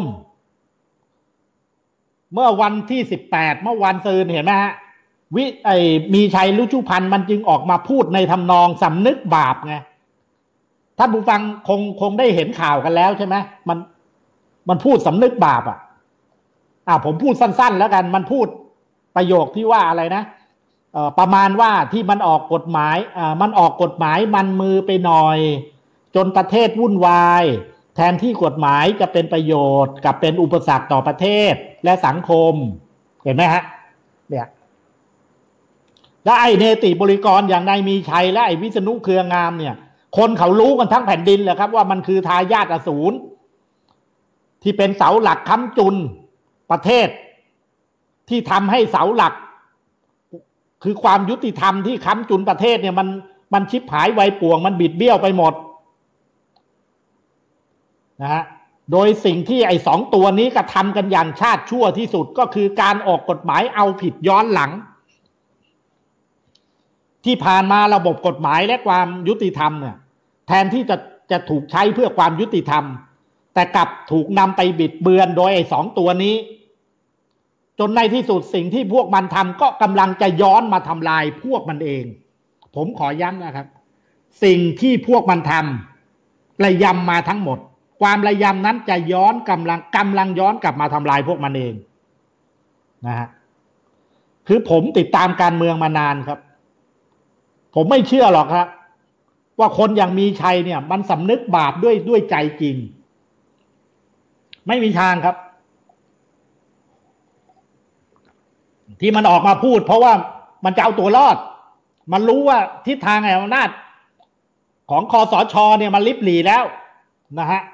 เมื่อวันที่สิบแปดเมื่อวันซืนเห็นไหมฮะวิไอมีชัยรุชุพันธ์มันจึงออกมาพูดในทำนองสำนึกบาปไงท่านผู้ฟังคงคงได้เห็นข่าวกันแล้วใช่ไหมมันมันพูดสำนึกบาปอ่ะอ่าผมพูดสั้นๆแล้วกันมันพูดประโยคที่ว่าอะไรนะเอ่อประมาณว่าที่มันออกกฎหมายอ่ามันออกกฎหมายมันมือไปหน่อยจนประเทศวุ่นวายแทนที่กฎหมายจะเป็นประโยชน์กับเป็นอุปสรรคต่อประเทศและสังคมเห็นไหมฮะเนี่ยและไอ้เนติบริกรอย่างนายมีชัยและไอ้วิษณุเครืองามเนี่ยคนเขารู้กันทั้งแผ่นดินแหละครับว่ามันคือทายาทอสูรที่เป็นเสาหลักค้ำจุนประเทศที่ทำให้เสาหลักคือความยุติธรรมที่ค้ำจุนประเทศเนี่ยมันมันชิบหายไวป่วงมันบิดเบี้ยวไปหมดนะฮะโดยสิ่งที่ไอ้สองตัวนี้กระทำกันอย่างชาติชั่วที่สุดก็คือการออกกฎหมายเอาผิดย้อนหลังที่ผ่านมาระบบกฎหมายและความยุติธรรมเนี่ยแทนที่จะจะถูกใช้เพื่อความยุติธรรมแต่กลับถูกนำไปบิดเบือนโดยไอ้สองตัวนี้จนในที่สุดสิ่งที่พวกมันทำก็กำลังจะย้อนมาทำลายพวกมันเองผมขอย้ำนะครับสิ่งที่พวกมันทำระยำมาทั้งหมดความระยำนั้นจะย้อนกำลังกำลังย้อนกลับมาทำลายพวกมันเองนะฮะคือผมติดตามการเมืองมานานครับผมไม่เชื่อหรอกครับว่าคนอย่างมีชัยเนี่ยมันสำนึกบาปด้วยด้วยใจจริงไม่มีทางครับที่มันออกมาพูดเพราะว่ามันจะเอาตัวรอดมันรู้ว่าทิศทางแห่งอำนาจของคสชเนี่ยมันลิบหลีแล้วนะฮะ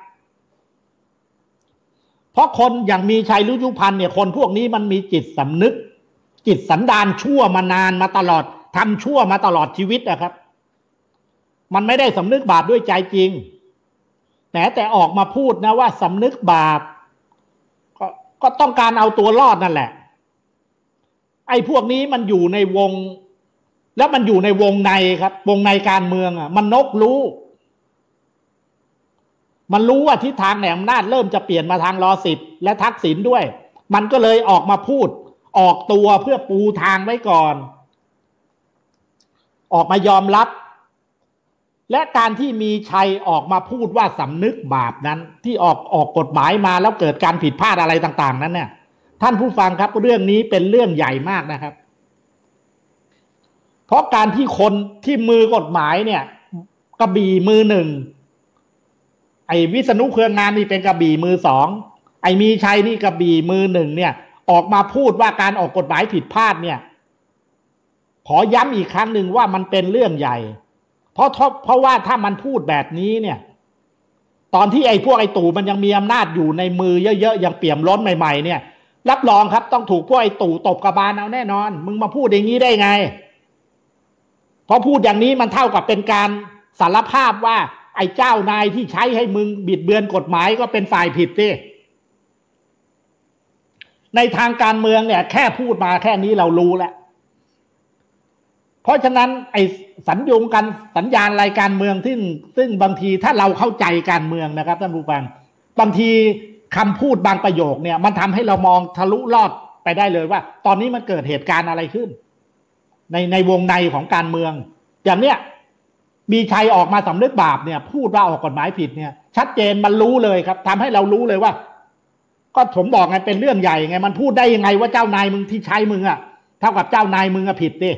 เพราะคนอย่างมีชัยรุชุพันธ์เนี่ยคนพวกนี้มันมีจิตสำนึกจิตสันดานชั่วมานานมาตลอดทำชั่วมาตลอดชีวิตนะครับมันไม่ได้สำนึกบาปด้วยใจจริงแม้แต่ออกมาพูดนะว่าสำนึกบาปก็ก็ต้องการเอาตัวรอดนั่นแหละไอ้พวกนี้มันอยู่ในวงแล้วมันอยู่ในวงในครับวงในการเมืองอ่ะมันนกรู้มันรู้ว่าทิศทางแห่งอำนาจเริ่มจะเปลี่ยนมาทางรอสิบและทักษิณด้วยมันก็เลยออกมาพูดออกตัวเพื่อปูทางไว้ก่อนออกมายอมรับและการที่มีชัยออกมาพูดว่าสำนึกบาปนั้นที่ออกออกกฎหมายมาแล้วเกิดการผิดพลาดอะไรต่างๆนั้นเนี่ยท่านผู้ฟังครับเรื่องนี้เป็นเรื่องใหญ่มากนะครับเพราะการที่คนที่มือกฎหมายเนี่ยกระบี่มือหนึ่งไอ้วิษณุเครืองามนี่เป็นกระบี่มือสองไอ้มีชัยนี่กระบี่มือหนึ่งเนี่ยออกมาพูดว่าการออกกฎหมายผิดพลาดเนี่ยขอย้ำอีกครั้งหนึ่งว่ามันเป็นเรื่องใหญ่เพราะเพราะว่าถ้ามันพูดแบบนี้เนี่ยตอนที่ไอ้พวกไอ้ตู่มันยังมีอำนาจอยู่ในมือเยอะๆยังเปี่ยมล้นใหม่ๆเนี่ยรับรองครับต้องถูกพวกไอ้ตู่ตบกระบาลเอาแน่นอนมึงมาพูดอย่างนี้ได้ไงเพราะพูดอย่างนี้มันเท่ากับเป็นการสารภาพว่าไอ้เจ้านายที่ใช้ให้มึงบิดเบือนกฎหมายก็เป็นฝ่ายผิดสิในทางการเมืองเนี่ยแค่พูดมาแค่นี้เรารู้แล้วเพราะฉะนั้นไอ้สัญญงกันสัญญาณรายการเมืองซึ่งซึ่งบางทีถ้าเราเข้าใจการเมืองนะครับท่านผู้ฟังบางทีคำพูดบางประโยคเนี่ยมันทำให้เรามองทะลุลอดไปได้เลยว่าตอนนี้มันเกิดเหตุการณ์อะไรขึ้นในในวงในของการเมืองอย่างเนี้ยมีชัยออกมาสำนึกบาปเนี่ยพูดว่าออกกฎหมายผิดเนี่ยชัดเจนมันรู้เลยครับทำให้เรารู้เลยว่าก็ผมบอกไงเป็นเรื่องใหญ่ไงมันพูดได้ยังไงว่าเจ้านายมึงที่ใช้มึงอะเท่ากับเจ้านายมึงอะผิดดิ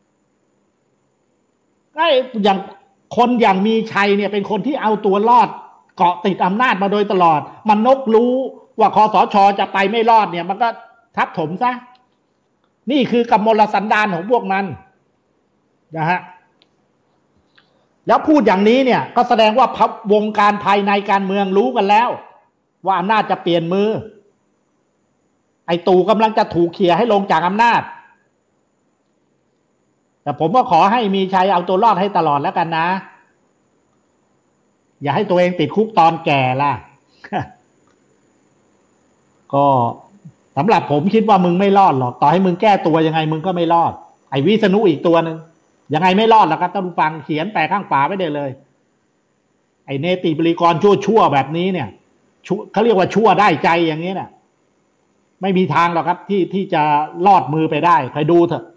ไอ้อย่างคนอย่างมีชัยเนี่ยเป็นคนที่เอาตัวรอดเกาะติดอำนาจมาโดยตลอดมันนกรู้ว่าคสช.จะไปไม่รอดเนี่ยมันก็ทับถมซะนี่คือกำมลสันดานของพวกมันนะฮะแล้วพูดอย่างนี้เนี่ยก็แสดงว่าวงการภายในการเมืองรู้กันแล้วว่าอำนาจจะเปลี่ยนมือไอ้ตู่กำลังจะถูกเขี่ยให้ลงจากอำนาจแต่ผมก็ขอให้มีชัยเอาตัวรอดให้ตลอดแล้วกันนะอย่าให้ตัวเองติดคุกตอนแก่ล่ะ ก็สำหรับผมคิดว่ามึงไม่รอดหรอกต่อให้มึงแก้ตัวยังไงมึงก็ไม่รอดไอ้วิษณุอีกตัวหนึ่งยังไงไม่รอดหรอกครับท่านผู้ฟังเขียนแปะข้างฝาไว้ได้เลยไอ้เนติบริกรชั่วๆแบบนี้เนี่ยเขาเรียกว่าชั่วได้ใจอย่างนี้เนี่ยไม่มีทางหรอกครับที่ที่จะรอดมือไปได้ใครดูเถอะ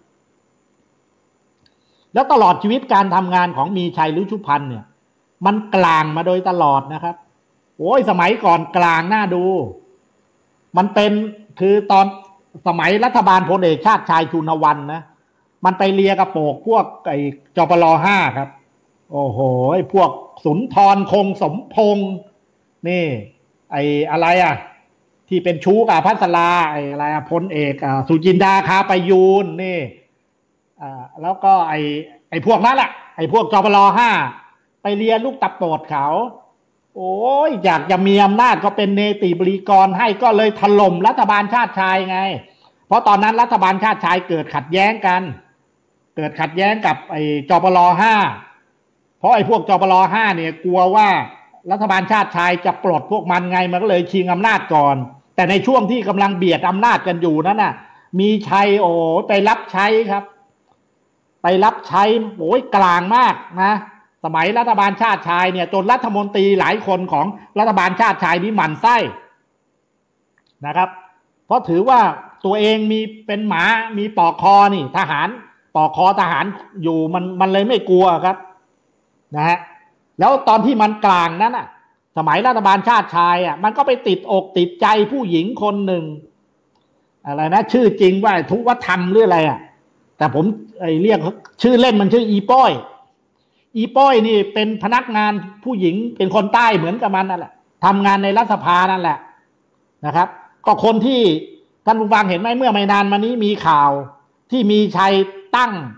แล้วตลอดชีวิตการทำงานของมีชัยรุชุพันธ์เนี่ยมันกลางมาโดยตลอดนะครับโอ้ยสมัยก่อนกลางน่าดูมันเป็นคือตอนสมัยรัฐบาลพลเอกชาติชายชุนวันนะมันไปเลียกระโปกพวกไอ้จปลห้าครับโอ้โหพวกสุนทรคงสมพงษ์นี่ไอ้อะไรอ่ะที่เป็นชู้กับพัสราไอ้อะไรอ่ะพลเอกอ่าสุจินดาคาประยูนนี่อ่าแล้วก็ไอ้ไอ้พวกนั้นแหละไอ้พวกจปลห้าไปเลียลูกตะโปดเขาโอ้ยอยากจะมีอำนาจก็เป็นเนติบริกรให้ก็เลยถล่มรัฐบาลชาติชายไงเพราะตอนนั้นรัฐบาลชาติชายเกิดขัดแย้งกันเกิดขัดแย้งกับไอ้จปลห้าเพราะไอ้พวกจปลห้าเนี่ยกลัวว่ารัฐบาลชาติชายจะปลดพวกมันไงมันก็เลยชิงอำนาจก่อนแต่ในช่วงที่กำลังเบียดอำนาจกันอยู่นั้นน่ะมีชัยโอ้ไปรับใช้ครับไปรับใช้โอ้ยกลางมากนะสมัยรัฐบาลชาติชายเนี่ยจนรัฐมนตรีหลายคนของรัฐบาลชาติชายนี่หมั่นไส้นะครับเพราะถือว่าตัวเองมีเป็นหมามีปอกคอนี่ทหารปอกคอทหารอยู่มันมันเลยไม่กลัวครับนะฮะแล้วตอนที่มันกลางนั้นอ่ะสมัยรัฐบาลชาติชายอ่ะมันก็ไปติดอกติดใจผู้หญิงคนหนึ่งอะไรนะชื่อจริงว่าทุวัฒน์หรืออะไรอ่ะแต่ผมไอเรียกชื่อเล่นมันชื่ออีป้อยอีป้อยนี่เป็นพนักงานผู้หญิงเป็นคนใต้เหมือนกับมันนั่นแหละทำงานในรัฐสภานั่นแหละนะครับก็คนที่ท่านผู้ฟังเห็นไหมเมื่อไม่นานมานี้มีข่าวที่มีชัยตั้ง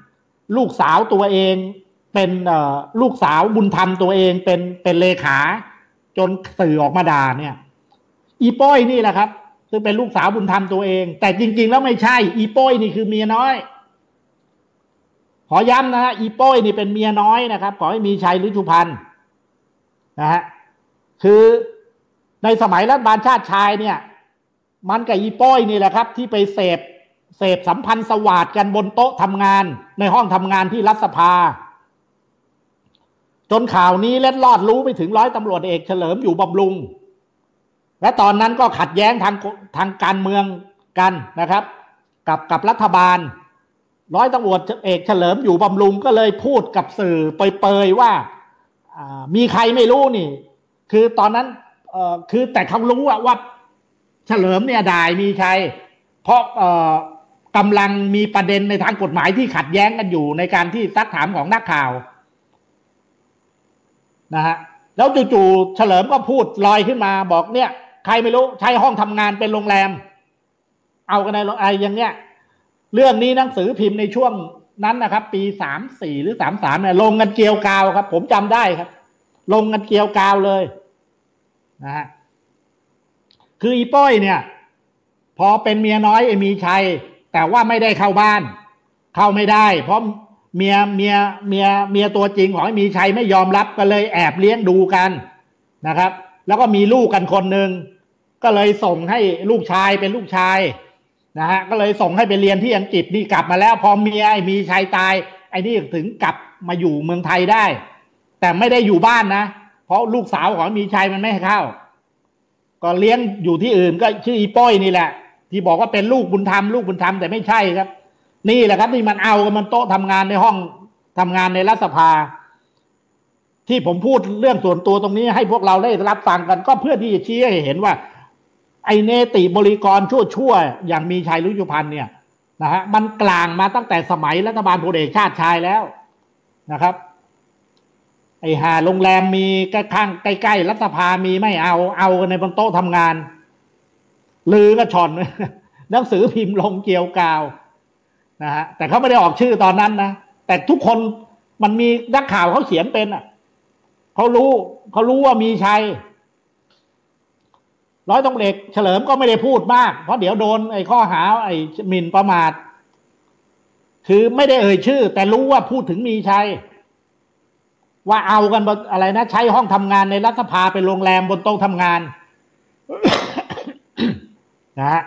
ลูกสาวตัวเองเป็นลูกสาวบุญธรรมตัวเองเป็นเป็นเลขาจนสื่อออกมาด่าเนี่ยอีป้อยนี่แหละครับซึ่งเป็นลูกสาวบุญธรรมตัวเองแต่จริงๆแล้วไม่ใช่อีป้อยนี่คือเมียน้อยขอย้ำนะฮะอีป้อยนี่เป็นเมียน้อยนะครับขอให้มีชัยฤชุพันธ์นะฮะคือในสมัยรัฐบาลชาติชายเนี่ยมันกับอีป้อยนี่แหละครับที่ไปเสพเสพสัมพันธ์สวัสดกันบนโต๊ะทำงานในห้องทำงานที่รัฐสภาจนข่าวนี้เล็ดลอดรู้ไปถึงร้อยตำรวจเอกเฉลิมอยู่บำรุงและตอนนั้นก็ขัดแย้งทางทางการเมืองกันนะครับกับกับรัฐบาลร้อยตำรวจเอกเฉลิมอยู่บำรุงก็เลยพูดกับสื่อเปรยๆว่ามีใครไม่รู้นี่คือตอนนั้นเอ่อคือแต่เขารู้ว่าว่าเฉลิมเนี่ยด่ายมีชัยเพราะเอ่อกำลังมีประเด็นในทางกฎหมายที่ขัดแย้งกันอยู่ในการที่ซักถามของนักข่าวนะฮะแล้วจู่ๆเฉลิมก็พูดลอยขึ้นมาบอกเนี่ยใครไม่รู้ใช้ห้องทำงานเป็นโรงแรมเอากันในไอ้อย่างเงี้ยเรื่องนี้หนังสือพิมพ์ในช่วงนั้นนะครับปีสามสี่หรือสามสามเนี่ยลงกันเกลียวกาวครับผมจำได้ครับลงกันเกลียวกาวเลยนะฮะคืออีป้อยเนี่ยพอเป็นเมียน้อยไอ้มีชัยแต่ว่าไม่ได้เข้าบ้านเข้าไม่ได้เพราะเมียเมียเมียเมียตัวจริงของไอ้มีชัยไม่ยอมรับก็เลยแอบเลี้ยงดูกันนะครับแล้วก็มีลูกกันคนหนึ่งก็เลยส่งให้ลูกชายเป็นลูกชายนะฮะก็เลยส่งให้ไปเรียนที่อังกฤษนี่กลับมาแล้วพอเมียไอ้มีชัยตายไอ้นี่ถึงกลับมาอยู่เมืองไทยได้แต่ไม่ได้อยู่บ้านนะเพราะลูกสาวของมีชัยมันไม่ให้เข้าก็เลี้ยงอยู่ที่อื่นก็ชื่ออีป้อยนี่แหละที่บอกว่าเป็นลูกบุญธรรมลูกบุญธรรมแต่ไม่ใช่ครับนี่แหละครับที่มันเอากันมันโต๊ะทำงานในห้องทำงานในรัฐสภาที่ผมพูดเรื่องส่วนตัวตรงนี้ให้พวกเราได้รับฟังกันก็เพื่อที่จะชี้ให้เห็นว่าไอเนติบริกรชั่วๆอย่างมีชัยฤชุพันธ์เนี่ยนะฮะมันกลางมาตั้งแต่สมัยรัฐบาลพลเอกชาติชายแล้วนะครับไอหาโรงแรมมีใกล้ข้างใกล้ๆรัฐสภามีไม่เอาเอากันในบนโต๊ะทำงานลือก็ชอนหนังสือพิมพ์ลงเกี่ยวกาวนะฮะแต่เขาไม่ได้ออกชื่อตอนนั้นนะแต่ทุกคนมันมีนักข่าวเขาเขียนเป็นอ่ะเขารู้เขารู้ว่ามีชัยร้อยตำรวจเอกเฉลิมก็ไม่ได้พูดมากเพราะเดี๋ยวโดนไอ้ข้อหาไอ้หมิ่นประมาทคือไม่ได้เอ่ยชื่อแต่รู้ว่าพูดถึงมีชัยว่าเอากันอะไรนะใช้ห้องทำงานในรัฐสภาเป็นโรงแรมบนโต๊ะทำงานนะฮะ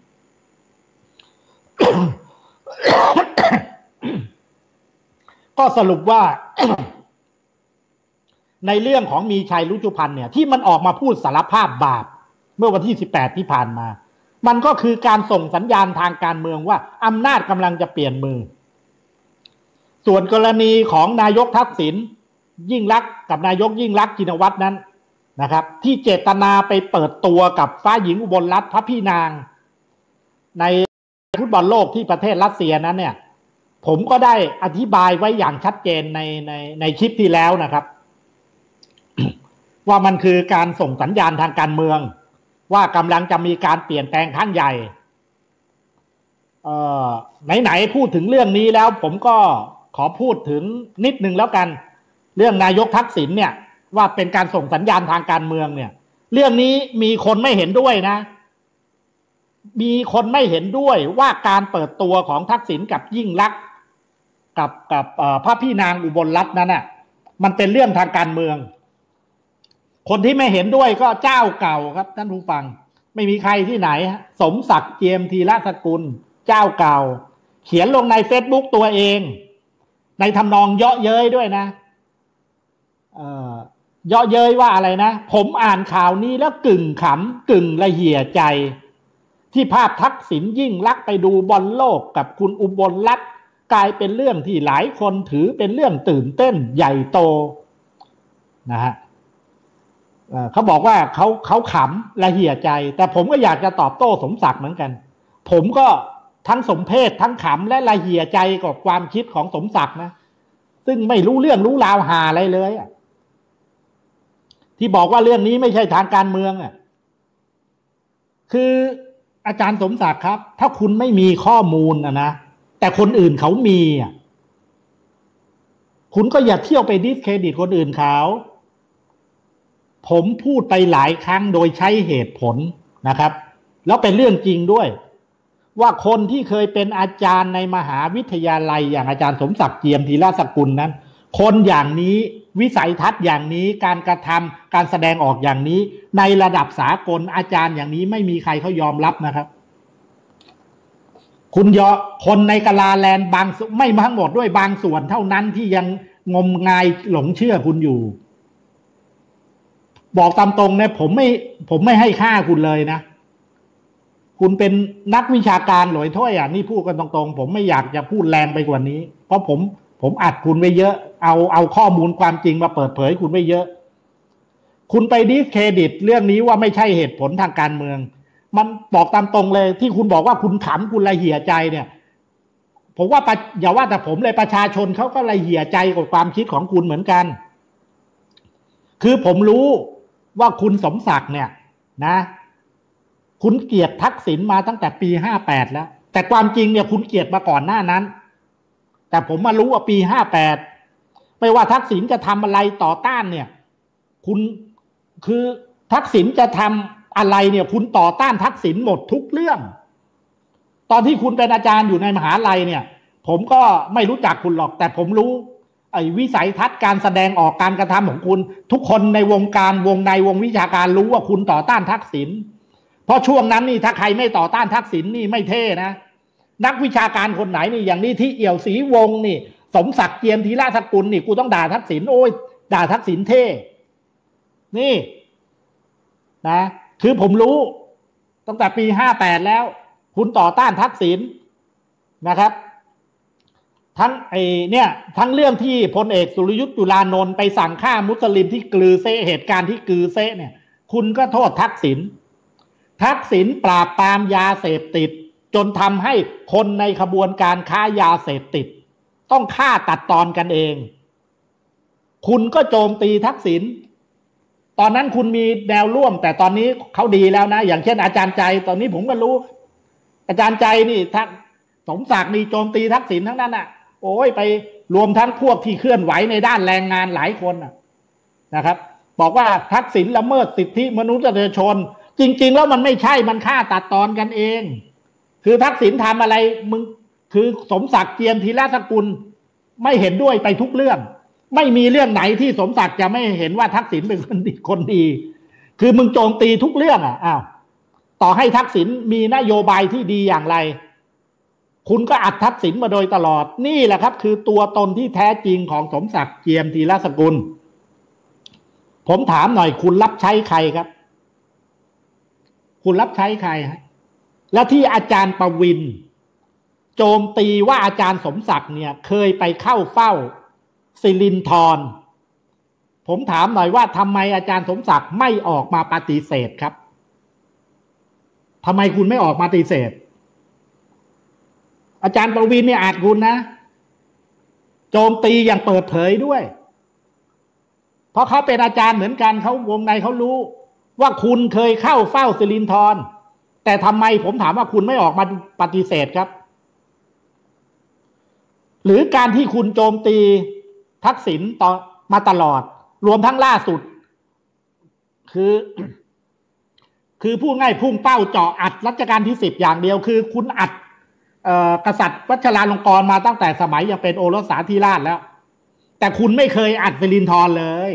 ก็สรุปว่าในเรื่องของมีชัยฤชุพันธ์เนี่ยที่มันออกมาพูดสารภาพบาปเมื่อวันที่สิบแปดที่ผ่านมามันก็คือการส่งสัญญาณทางการเมืองว่าอำนาจกำลังจะเปลี่ยนมือส่วนกรณีของนายกทักษิณยิ่งลักษณ์กับนายกยิ่งลักษณ์ชินวัตรนั้นนะครับที่เจตนาไปเปิดตัวกับฟ้าหญิงอุบลรัตน์พระพี่นางในฟุตบอลโลกที่ประเทศรัสเซียนั้นเนี่ยผมก็ได้อธิบายไว้อย่างชัดเจนในในในคลิปที่แล้วนะครับ ว่ามันคือการส่งสัญญาณทางการเมืองว่ากำลังจะมีการเปลี่ยนแปลงครั้งใหญ่เอ่อไหนๆพูดถึงเรื่องนี้แล้วผมก็ขอพูดถึงนิดนึงแล้วกันเรื่องนายกทักษิณเนี่ยว่าเป็นการส่งสัญญาณทางการเมืองเนี่ยเรื่องนี้มีคนไม่เห็นด้วยนะมีคนไม่เห็นด้วยว่าการเปิดตัวของทักษิณกับยิ่งลักษณ์กับกับพระพี่นางอุบลรัตน์นั้นน่ะมันเป็นเรื่องทางการเมืองคนที่ไม่เห็นด้วยก็เจ้าเก่าครับท่านผู้ฟังไม่มีใครที่ไหนสมศักดิ์เจียมธีรสกุลเจ้าเก่าเขียนลงใน Facebook ตัวเองในทำนองเยาะเย้ยด้วยนะเอ่อเยาะเย้ยว่าอะไรนะผมอ่านข่าวนี้แล้วกึ่งขำกึ่งละเหี่ยใจที่ภาพทักษิณยิ่งลักษณ์ไปดูบอลโลกกับคุณอุบลรัตน์กลายเป็นเรื่องที่หลายคนถือเป็นเรื่องตื่นเต้นใหญ่โตนะฮะเขาบอกว่าเขาเขาขำละเหี่ยใจแต่ผมก็อยากจะตอบโต้สมศักดิ์เหมือนกันผมก็ทั้งสมเพชทั้งขำและละเหี่ยใจกับความคิดของสมศักดิ์นะซึ่งไม่รู้เรื่องรู้ราวหาอะไรเลยที่บอกว่าเรื่องนี้ไม่ใช่ทางการเมืองอ่ะคืออาจารย์สมศักดิ์ครับถ้าคุณไม่มีข้อมูลนะนะแต่คนอื่นเขามีอ่ะคุณก็อย่าเที่ยวไปดิสเครดิตคนอื่นเขาผมพูดไปหลายครั้งโดยใช้เหตุผลนะครับแล้วเป็นเรื่องจริงด้วยว่าคนที่เคยเป็นอาจารย์ในมหาวิทยาลัยอย่างอาจารย์สมศักดิ์เจียมธีรสกุลนั้นคนอย่างนี้วิสัยทัศน์อย่างนี้การกระทำการแสดงออกอย่างนี้ในระดับสากลอาจารย์อย่างนี้ไม่มีใครเขายอมรับนะครับคุณยอคนในกาลาแลนด์บางไม่ทั้งหมดด้วยบางส่วนเท่านั้นที่ยังงมงายหลงเชื่อคุณอยู่บอกตามตรงนะผมไม่ผมไม่ให้ค่าคุณเลยนะคุณเป็นนักวิชาการหลอยถ้วยอ่ะนี่พูดกันตรงๆผมไม่อยากจะพูดแรงไปกว่านี้เพราะผมผมอัดคุณไว้เยอะเอาเอาข้อมูลความจริงมาเปิดเผยคุณไว้เยอะคุณไปดิสเครดิตเรื่องนี้ว่าไม่ใช่เหตุผลทางการเมืองมันบอกตามตรงเลยที่คุณบอกว่าคุณขำคุณละเหี่ยใจเนี่ยผมว่าอย่าว่าแต่ผมเลยประชาชนเขาก็ละเหี่ยใจกับความคิดของคุณเหมือนกันคือผมรู้ว่าคุณสมศักดิ์เนี่ยนะคุณเกลียดทักษิณมาตั้งแต่ปีห้าแปดแล้วแต่ความจริงเนี่ยคุณเกลียดมาก่อนหน้านั้นแต่ผมมารู้ว่าปีห้าแปดไม่ว่าทักษิณจะทำอะไรต่อต้านเนี่ยคุณคือทักษิณจะทำอะไรเนี่ยคุณต่อต้านทักษิณหมดทุกเรื่องตอนที่คุณเป็นอาจารย์อยู่ในมหาลัยเนี่ยผมก็ไม่รู้จักคุณหรอกแต่ผมรู้ไอ้วิสัยทัศน์การแสดงออกการกระทำของคุณทุกคนในวงการวงในวงวิชาการรู้ว่าคุณต่อต้านทักษิณเพราะช่วงนั้นนี่ถ้าใครไม่ต่อต้านทักษิณนี่ไม่เท่นะนักวิชาการคนไหนนี่อย่างนี้ที่เอี่ยวศรีวงศ์นี่สมศักดิ์เจียมธีรสกุลนี่กูต้องด่าทักษิณโอ้ยด่าทักษิณเท่นี่นะคือผมรู้ตั้งแต่ปีห้าแปดแล้วคุณต่อต้านทักษิณนะครับทั้งไอเนี่ยทั้งเรื่องที่พลเอกสุรยุทธ์จุลานนท์ไปสั่งฆ่ามุสลิมที่กลือเซเหตุการณ์ที่กลือเซเนี่ยคุณก็โทษทักษิณทักษิณปราบปรามยาเสพติดจนทำให้คนในขบวนการค้ายาเสพติดต้องฆ่าตัดตอนกันเองคุณก็โจมตีทักษิณตอนนั้นคุณมีแนวร่วมแต่ตอนนี้เขาดีแล้วนะอย่างเช่นอาจารย์ใจตอนนี้ผมก็รู้อาจารย์ใจนี่ทักสมศักดิ์นี่โจมตีทักษิณทั้งนั้นน่ะโอ้ยไปรวมทั้งพวกที่เคลื่อนไหวในด้านแรงงานหลายคนนะครับบอกว่าทักษิณละเมิดสิทธิมนุษยชนจริงๆแล้วมันไม่ใช่มันฆ่าตัดตอนกันเองคือทักษิณทำอะไรมึงคือสมศักดิ์เจียมธีรสกุลไม่เห็นด้วยไปทุกเรื่องไม่มีเรื่องไหนที่สมศักดิ์จะไม่เห็นว่าทักษิณเป็นคนดีคนดีคือมึงโจมตีทุกเรื่องอ่ะอ้าวต่อให้ทักษิณมีนโยบายที่ดีอย่างไรคุณก็อัดทักษิณมาโดยตลอดนี่แหละครับคือตัวตนที่แท้จริงของสมศักดิ์เจียมธีรสกุลผมถามหน่อยคุณรับใช้ใครครับคุณรับใช้ใครฮะและที่อาจารย์ประวินโจมตีว่าอาจารย์สมศักดิ์เนี่ยเคยไปเข้าเฝ้าสิรินธรผมถามหน่อยว่าทำไมอาจารย์สมศักดิ์ไม่ออกมาปฏิเสธครับทำไมคุณไม่ออกมาปฏิเสธอาจารย์ประวินเนี่ยอาจคุณนะโจมตีอย่างเปิดเผยด้วยเพราะเขาเป็นอาจารย์เหมือนกันเขาวงในเขารู้ว่าคุณเคยเข้าเฝ้าสิรินธรแต่ทำไมผมถามว่าคุณไม่ออกมาปฏิเสธครับหรือการที่คุณโจมตีทักษิณต่อมาตลอดรวมทั้งล่าสุดคือคือพูดง่ายพุ่งเป้าเจาะอัดรัชกาลที่สิบอย่างเดียวคือคุณอัดกษัตริย์วัชราลงกรณ์มาตั้งแต่สมัยยังเป็นโอรสาธิราชแล้วแต่คุณไม่เคยอัดสิรินธรเลย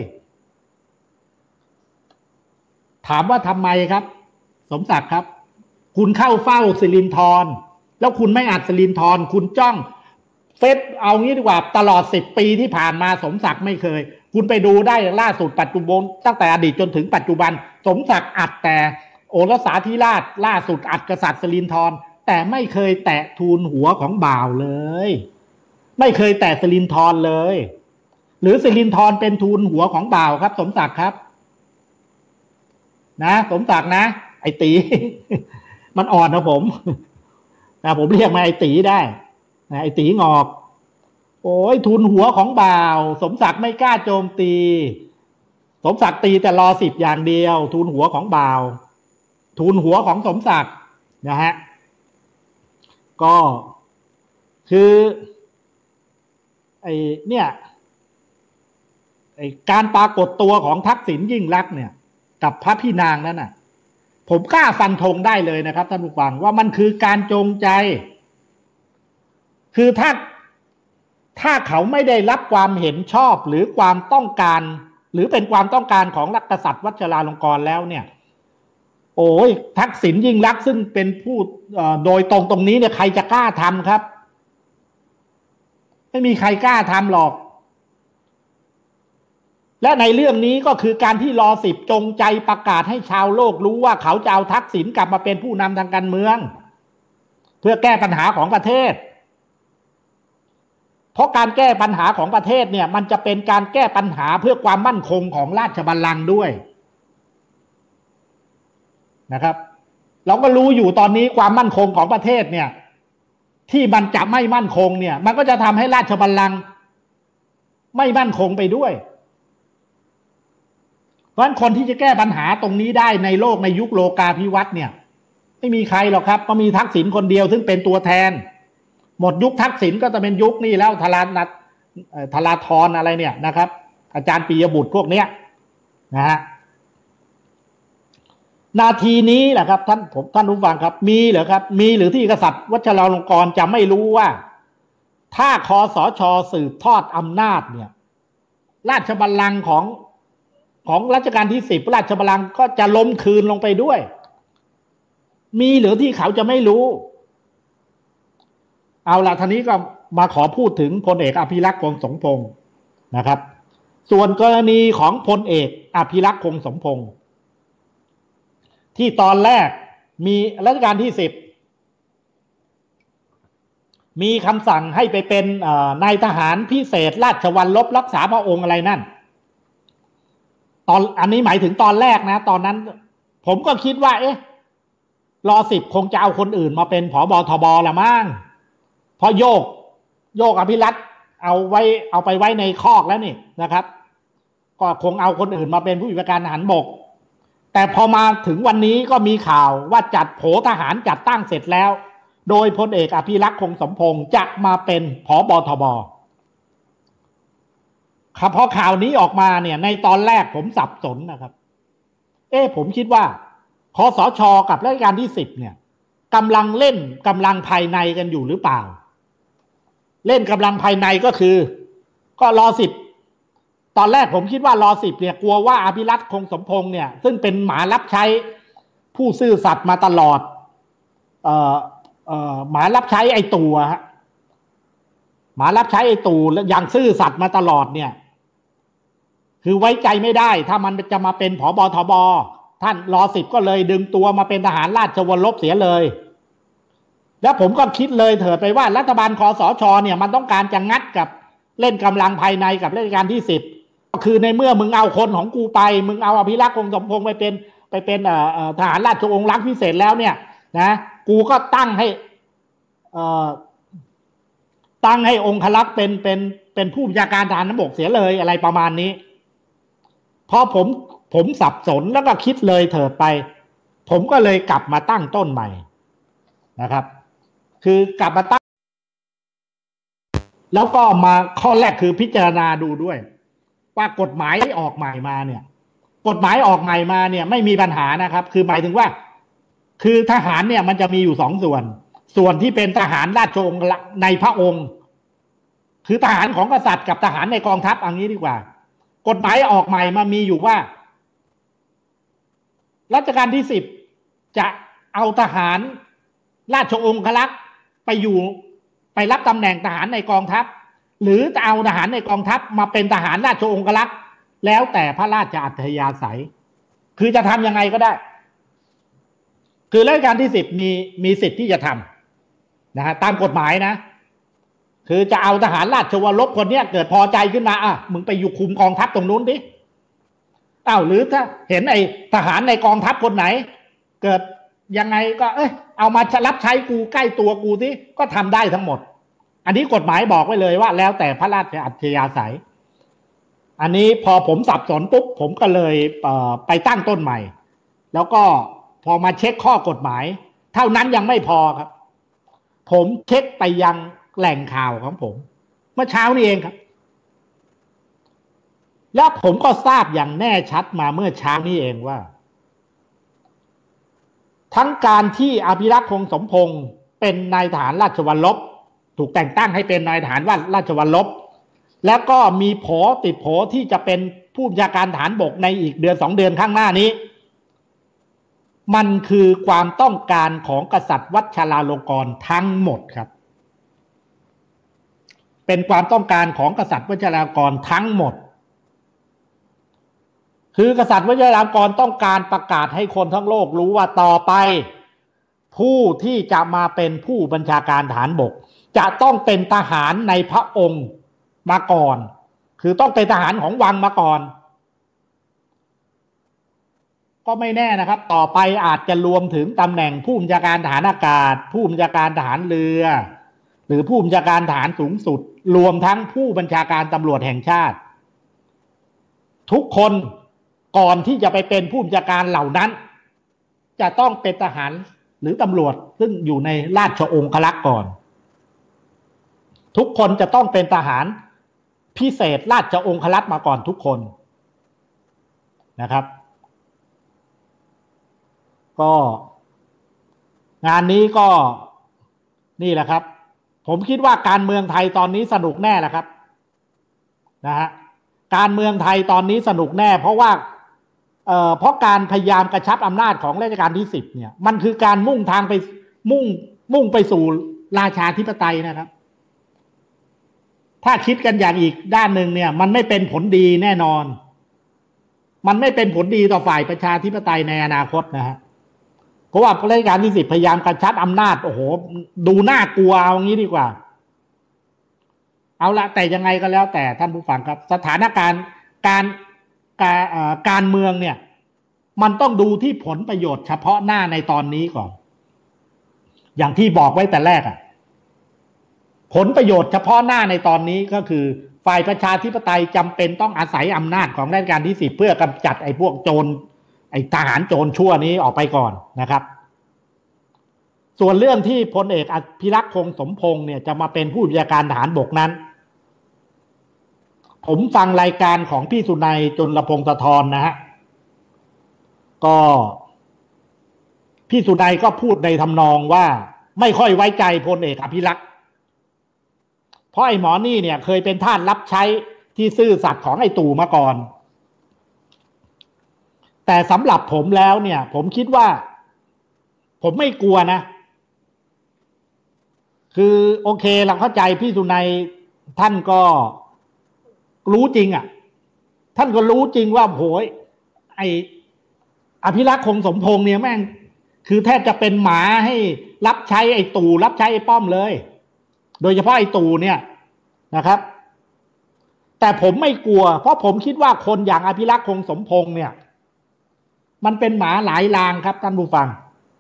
ถามว่าทำไมครับสมศักดิ์ครับคุณเข้าเฝ้าสิรินธรแล้วคุณไม่อัดสิรินธรคุณจ้องเฟซเอางี้ดีกว่าตลอดสิบปีที่ผ่านมาสมศักดิ์ไม่เคยคุณไปดูได้ล่าสุดปัจจุบันตั้งแต่อดีตจนถึงปัจจุบันสมศักดิ์อัดแต่โอรสาธิราชล่าสุดอัดกษัตริย์สิรินธรแต่ไม่เคยแตะทูลหัวของบ่าวเลยไม่เคยแตะสิรินธรเลยหรือสิรินธรเป็นทูลหัวของบ่าวครับสมศักดิ์ครับนะสมศักดิ์นะไอ้ตีมันอ่อนนะผมนะผมเรียกมาไอ้ตีได้นะไอ้ตีงอกโอ้ยทูลหัวของบ่าวสมศักดิ์ไม่กล้าโจมตีสมศักดิ์ตีแต่รอสิบอย่างเดียวทูลหัวของบ่าวทูลหัวของสมศักดิ์นะฮะก็คือไอ้เนี่ยการปรากฏตัวของทักษิณยิ่งลักษณ์เนี่ยกับพระพี่นางนั้นน่ะผมกล้าฟันธงได้เลยนะครับท่านผู้ฟังว่ามันคือการจงใจคือถ้าถ้าเขาไม่ได้รับความเห็นชอบหรือความต้องการหรือเป็นความต้องการของรักษัตริย์วชิราลงกรณ์แล้วเนี่ยโอ้ยทักษิณยิ่งลักษณ์ซึ่งเป็นผู้โดยตรงตรงนี้เนี่ยใครจะกล้าทำครับไม่มีใครกล้าทำหรอกและในเรื่องนี้ก็คือการที่รอสิบจงใจประกาศให้ชาวโลกรู้ว่าเขาจะเอาทักษิณกลับมาเป็นผู้นำทางการเมืองเพื่อแก้ปัญหาของประเทศเพราะการแก้ปัญหาของประเทศเนี่ยมันจะเป็นการแก้ปัญหาเพื่อความมั่นคงของราชบัลลังก์ด้วยนะครับเราก็รู้อยู่ตอนนี้ความมั่นคงของประเทศเนี่ยที่มันจะไม่มั่นคงเนี่ยมันก็จะทำให้ราชบัลลังก์ไม่มั่นคงไปด้วยเพราะฉะนั้นคนที่จะแก้ปัญหาตรงนี้ได้ในโลกในยุคโลกาภิวัตน์เนี่ยไม่มีใครหรอกครับก็มีทักษิณคนเดียวซึ่งเป็นตัวแทนหมดยุคทักษิณก็จะเป็นยุคนี้แล้วธารานัทธาราธรอะไรเนี่ยนะครับอาจารย์ปิยบุตรพวกเนี้ยนะฮะนาทีนี้แหละครับท่านผมท่านผู้ฟังครับมีเหรอครับมีหรือที่กษัตริย์วชิราลงกรณ์จะไม่รู้ว่าถ้าคสช.สืบทอดอำนาจเนี่ยราชบัลลังก์ของของรัชกาลที่สิบราชบัลลังก์ก็จะล้มคืนลงไปด้วยมีหรือที่เขาจะไม่รู้เอาล่ะทีนี้ก็มาขอพูดถึงพลเอกอภิรักษ์คงสมพงศ์นะครับส่วนกรณีของพลเอกอภิรักษ์คงสมพงศ์ที่ตอนแรกมีรัชกาลที่สิบมีคำสั่งให้ไปเป็นนายทหารพิเศษราชวัลลบรักษาพระองค์อะไรนั่นตอนอันนี้หมายถึงตอนแรกนะตอนนั้นผมก็คิดว่าเอ๊ะรอสิบคงจะเอาคนอื่นมาเป็นผบทบละมั้งเพราะโยกโยกอภิรัตน์เอาไว้เอาไปไว้ในคอกแล้วนี่นะครับก็คงเอาคนอื่นมาเป็นผู้บัญชาการทหารบกแต่พอมาถึงวันนี้ก็มีข่าวว่าจัดโผทหารจัดตั้งเสร็จแล้วโดยพลเอกอภิรักษ์คงสมพงศ์จะมาเป็นผบทบครับพอข่าวนี้ออกมาเนี่ยในตอนแรกผมสับสนนะครับเอ๊ะผมคิดว่าคสช.กับรัชกาลที่สิบเนี่ยกำลังเล่นกำลังภายในกันอยู่หรือเปล่าเล่นกำลังภายในก็คือก็รอสิบตอนแรกผมคิดว่ารอสิบเนี่ยกลัวว่าอภิรักษ์คงสมพงศ์เนี่ยซึ่งเป็นหมารับใช้ผู้ซื่อสัตย์มาตลอดเอ่อเอ่อหมารับใช้ไอ้ตู่ฮะหมารับใช้ไอ้ตู่อย่างซื่อสัตย์มาตลอดเนี่ยคือไว้ใจไม่ได้ถ้ามันจะมาเป็นผบทบท่านรอสิบก็เลยดึงตัวมาเป็นทหารราชวรลบเสียเลยแล้วผมก็คิดเลยเถิดไปว่ารัฐบาลคสช.เนี่ยมันต้องการจะงัดกับเล่นกำลังภายในกับรัชกาลที่สิบก็คือในเมื่อมึงเอาคนของกูไปมึงเอาอภิรักษ์คงสมพงศ์ไปเป็นไปเป็นเอ่อทหารราชองค์รักษ์พิเศษแล้วเนี่ยนะกูก็ตั้งให้เอ่อตั้งให้องครักษ์เป็นเป็นเป็นผู้บัญชาการทหารบกเสียเลยอะไรประมาณนี้พอผมผมสับสนแล้วก็คิดเลยเถิดไปผมก็เลยกลับมาตั้งต้นใหม่นะครับคือกลับมาตั้งแล้วก็มาข้อแรกคือพิจารณาดูด้วยว่ากฎหมายที่ออกใหม่มาเนี่ยกฎหมายออกใหม่มาเนี่ยไม่มีปัญหานะครับคือหมายถึงว่าคือทหารเนี่ยมันจะมีอยู่สองส่วนส่วนที่เป็นทหารราชองค์ในพระองค์คือทหารของกษัตริย์กับทหารในกองทัพอย่างนี้ดีกว่ากฎหมายออกใหม่มามีอยู่ว่ารัชกาลที่สิบจะเอาทหารราชองครักษ์ไปอยู่ไปรับตำแหน่งทหารในกองทัพหรือจะเอาทหารในกองทัพมาเป็นทหารราชองครักษ์แล้วแต่พระราชอัธยาศัยคือจะทำยังไงก็ได้คือรัชกาลที่สิบมีมีสิทธิ์ที่จะทำนะฮะตามกฎหมายนะคือจะเอาทหารราชวรลบคนเนี้ยเกิดพอใจขึ้นมาอ่ะมึงไปอยู่คุมกองทัพตรงนู้นดิอ้าวหรือถ้าเห็นไอ้ทหารในกองทัพคนไหนเกิดยังไงก็เอ้ยเอามารับใช้กูใกล้ตัวกูสิก็ทำได้ทั้งหมดอันนี้กฎหมายบอกไว้เลยว่าแล้วแต่พระราชอัธยาศัยอันนี้พอผมสับสนปุ๊บผมก็เลยเอ่อไปตั้งต้นใหม่แล้วก็พอมาเช็คข้อกฎหมายเท่านั้นยังไม่พอครับผมเช็คไปยังแหล่งข่าวของผมเมื่อเช้านี้เองครับและผมก็ทราบอย่างแน่ชัดมาเมื่อเช้านี้เองว่าทั้งการที่อภิรักษ์คงสมพงษ์เป็นนายทหารราชวัลลบถูกแต่งตั้งให้เป็นนายทหารว่าราชวัลลบแล้วก็มีโผติดโผที่จะเป็นผู้บัญชาการทหารบกในอีกเดือนสองเดือนข้างหน้านี้มันคือความต้องการของกษัตริย์วชิราลงกรณ์ทั้งหมดครับเป็นความต้องการของกษัตริย์วชิราลงกรณ์ทั้งหมดคือกษัตริย์วชิราลงกรณ์ต้องการประกาศให้คนทั้งโลกรู้ว่าต่อไปผู้ที่จะมาเป็นผู้บัญชาการทหารบกจะต้องเป็นทหารในพระองค์มาก่อนคือต้องเป็นทหารของวังมาก่อนก็ไม่แน่นะครับต่อไปอาจจะรวมถึงตำแหน่งผู้บัญชาการทหารอากาศผู้บัญชาการทหารเรือหรือผู้บัญชาการทหารสูงสุดรวมทั้งผู้บัญชาการตำรวจแห่งชาติทุกคนก่อนที่จะไปเป็นผู้บัญชาการเหล่านั้นจะต้องเป็นทหารหรือตำรวจซึ่งอยู่ในราชองครักษ์ก่อนทุกคนจะต้องเป็นทหารพิเศษราชองครักษ์มาก่อนทุกคนนะครับก็งานนี้ก็นี่แหละครับผมคิดว่าการเมืองไทยตอนนี้สนุกแน่แหละครับนะฮะการเมืองไทยตอนนี้สนุกแน่เพราะว่าเอ่อเพราะการพยายามกระชับอำนาจของรัชกาลที่สิบเนี่ยมันคือการมุ่งทางไปมุ่งมุ่งไปสู่ราชาธิปไตยนะครับถ้าคิดกันอย่างอีกด้านหนึ่งเนี่ยมันไม่เป็นผลดีแน่นอนมันไม่เป็นผลดีต่อฝ่ายประชาธิปไตยในอนาคตนะฮะเพราะว่ารัชกาลที่สิบพยายามกระชับอำนาจโอ้โหดูน่ากลัวเอางี้ดีกว่าเอาละแต่ยังไงก็แล้วแต่ท่านผู้ฟังครับสถานการณ์การการการเมืองเนี่ยมันต้องดูที่ผลประโยชน์เฉพาะหน้าในตอนนี้ก่อนอย่างที่บอกไว้แต่แรกอ่ะผลประโยชน์เฉพาะหน้าในตอนนี้ก็คือฝ่ายประชาธิปไตยจำเป็นต้องอาศัยอำนาจของรัชกาลที่สิบเพื่อกำจัดไอ้พวกโจรไอ้ทหารโจรชั่วนี้ออกไปก่อนนะครับส่วนเรื่องที่พลเอกอภิรักษ์คงสมพงษ์เนี่ยจะมาเป็นผู้บัญชาการทหารบกนั้นผมฟังรายการของพี่สุนัยจุลพงศธรนะฮะก็พี่สุนัยก็พูดในทำนองว่าไม่ค่อยไว้ใจพลเอกอภิรักษ์เพราะไอ้หมอนี่เนี่ยเคยเป็นทาสรับใช้ที่ซื่อสัตย์ของไอ้ตู่มาก่อนแต่สำหรับผมแล้วเนี่ยผมคิดว่าผมไม่กลัวนะคือโอเคเราเข้าใจพี่สุนัยท่านก็รู้จริงอ่ะท่านก็รู้จริงว่าโหยไออภิรักษ์คงสมพงษ์เนี่ยแม่งคือแทบจะเป็นหมาให้รับใช้ไอ้ตู่รับใช้ไอ้ป้อมเลยโดยเฉพาะไอ้ตู่เนี่ยนะครับแต่ผมไม่กลัวเพราะผมคิดว่าคนอย่างอภิรักษ์คงสมพงษ์เนี่ยมันเป็นหมาหลายรางครับท่านผู้ฟัง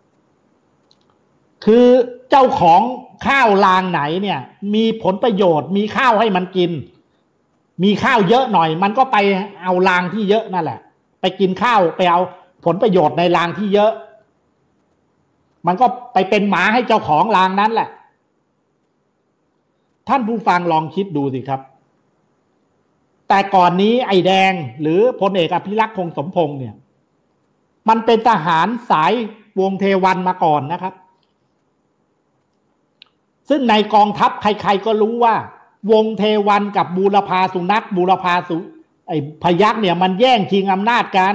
คือเจ้าของข้าวรางไหนเนี่ยมีผลประโยชน์มีข้าวให้มันกินมีข้าวเยอะหน่อยมันก็ไปเอารางที่เยอะนั่นแหละไปกินข้าวไปเอาผลประโยชน์ในรางที่เยอะมันก็ไปเป็นหมาให้เจ้าของรางนั้นแหละท่านผู้ฟังลองคิดดูสิครับแต่ก่อนนี้ไอ้แดงหรือพลเอกอภิรักษ์คงสมพงษ์เนี่ยมันเป็นทหารสายวงเทวันมาก่อนนะครับซึ่งในกองทัพใครๆก็รู้ว่าวงเทวันกับบูรพาสุนัขบูรพาสุไอ้พยัคฆ์เนี่ยมันแย่งชิงอำนาจกัน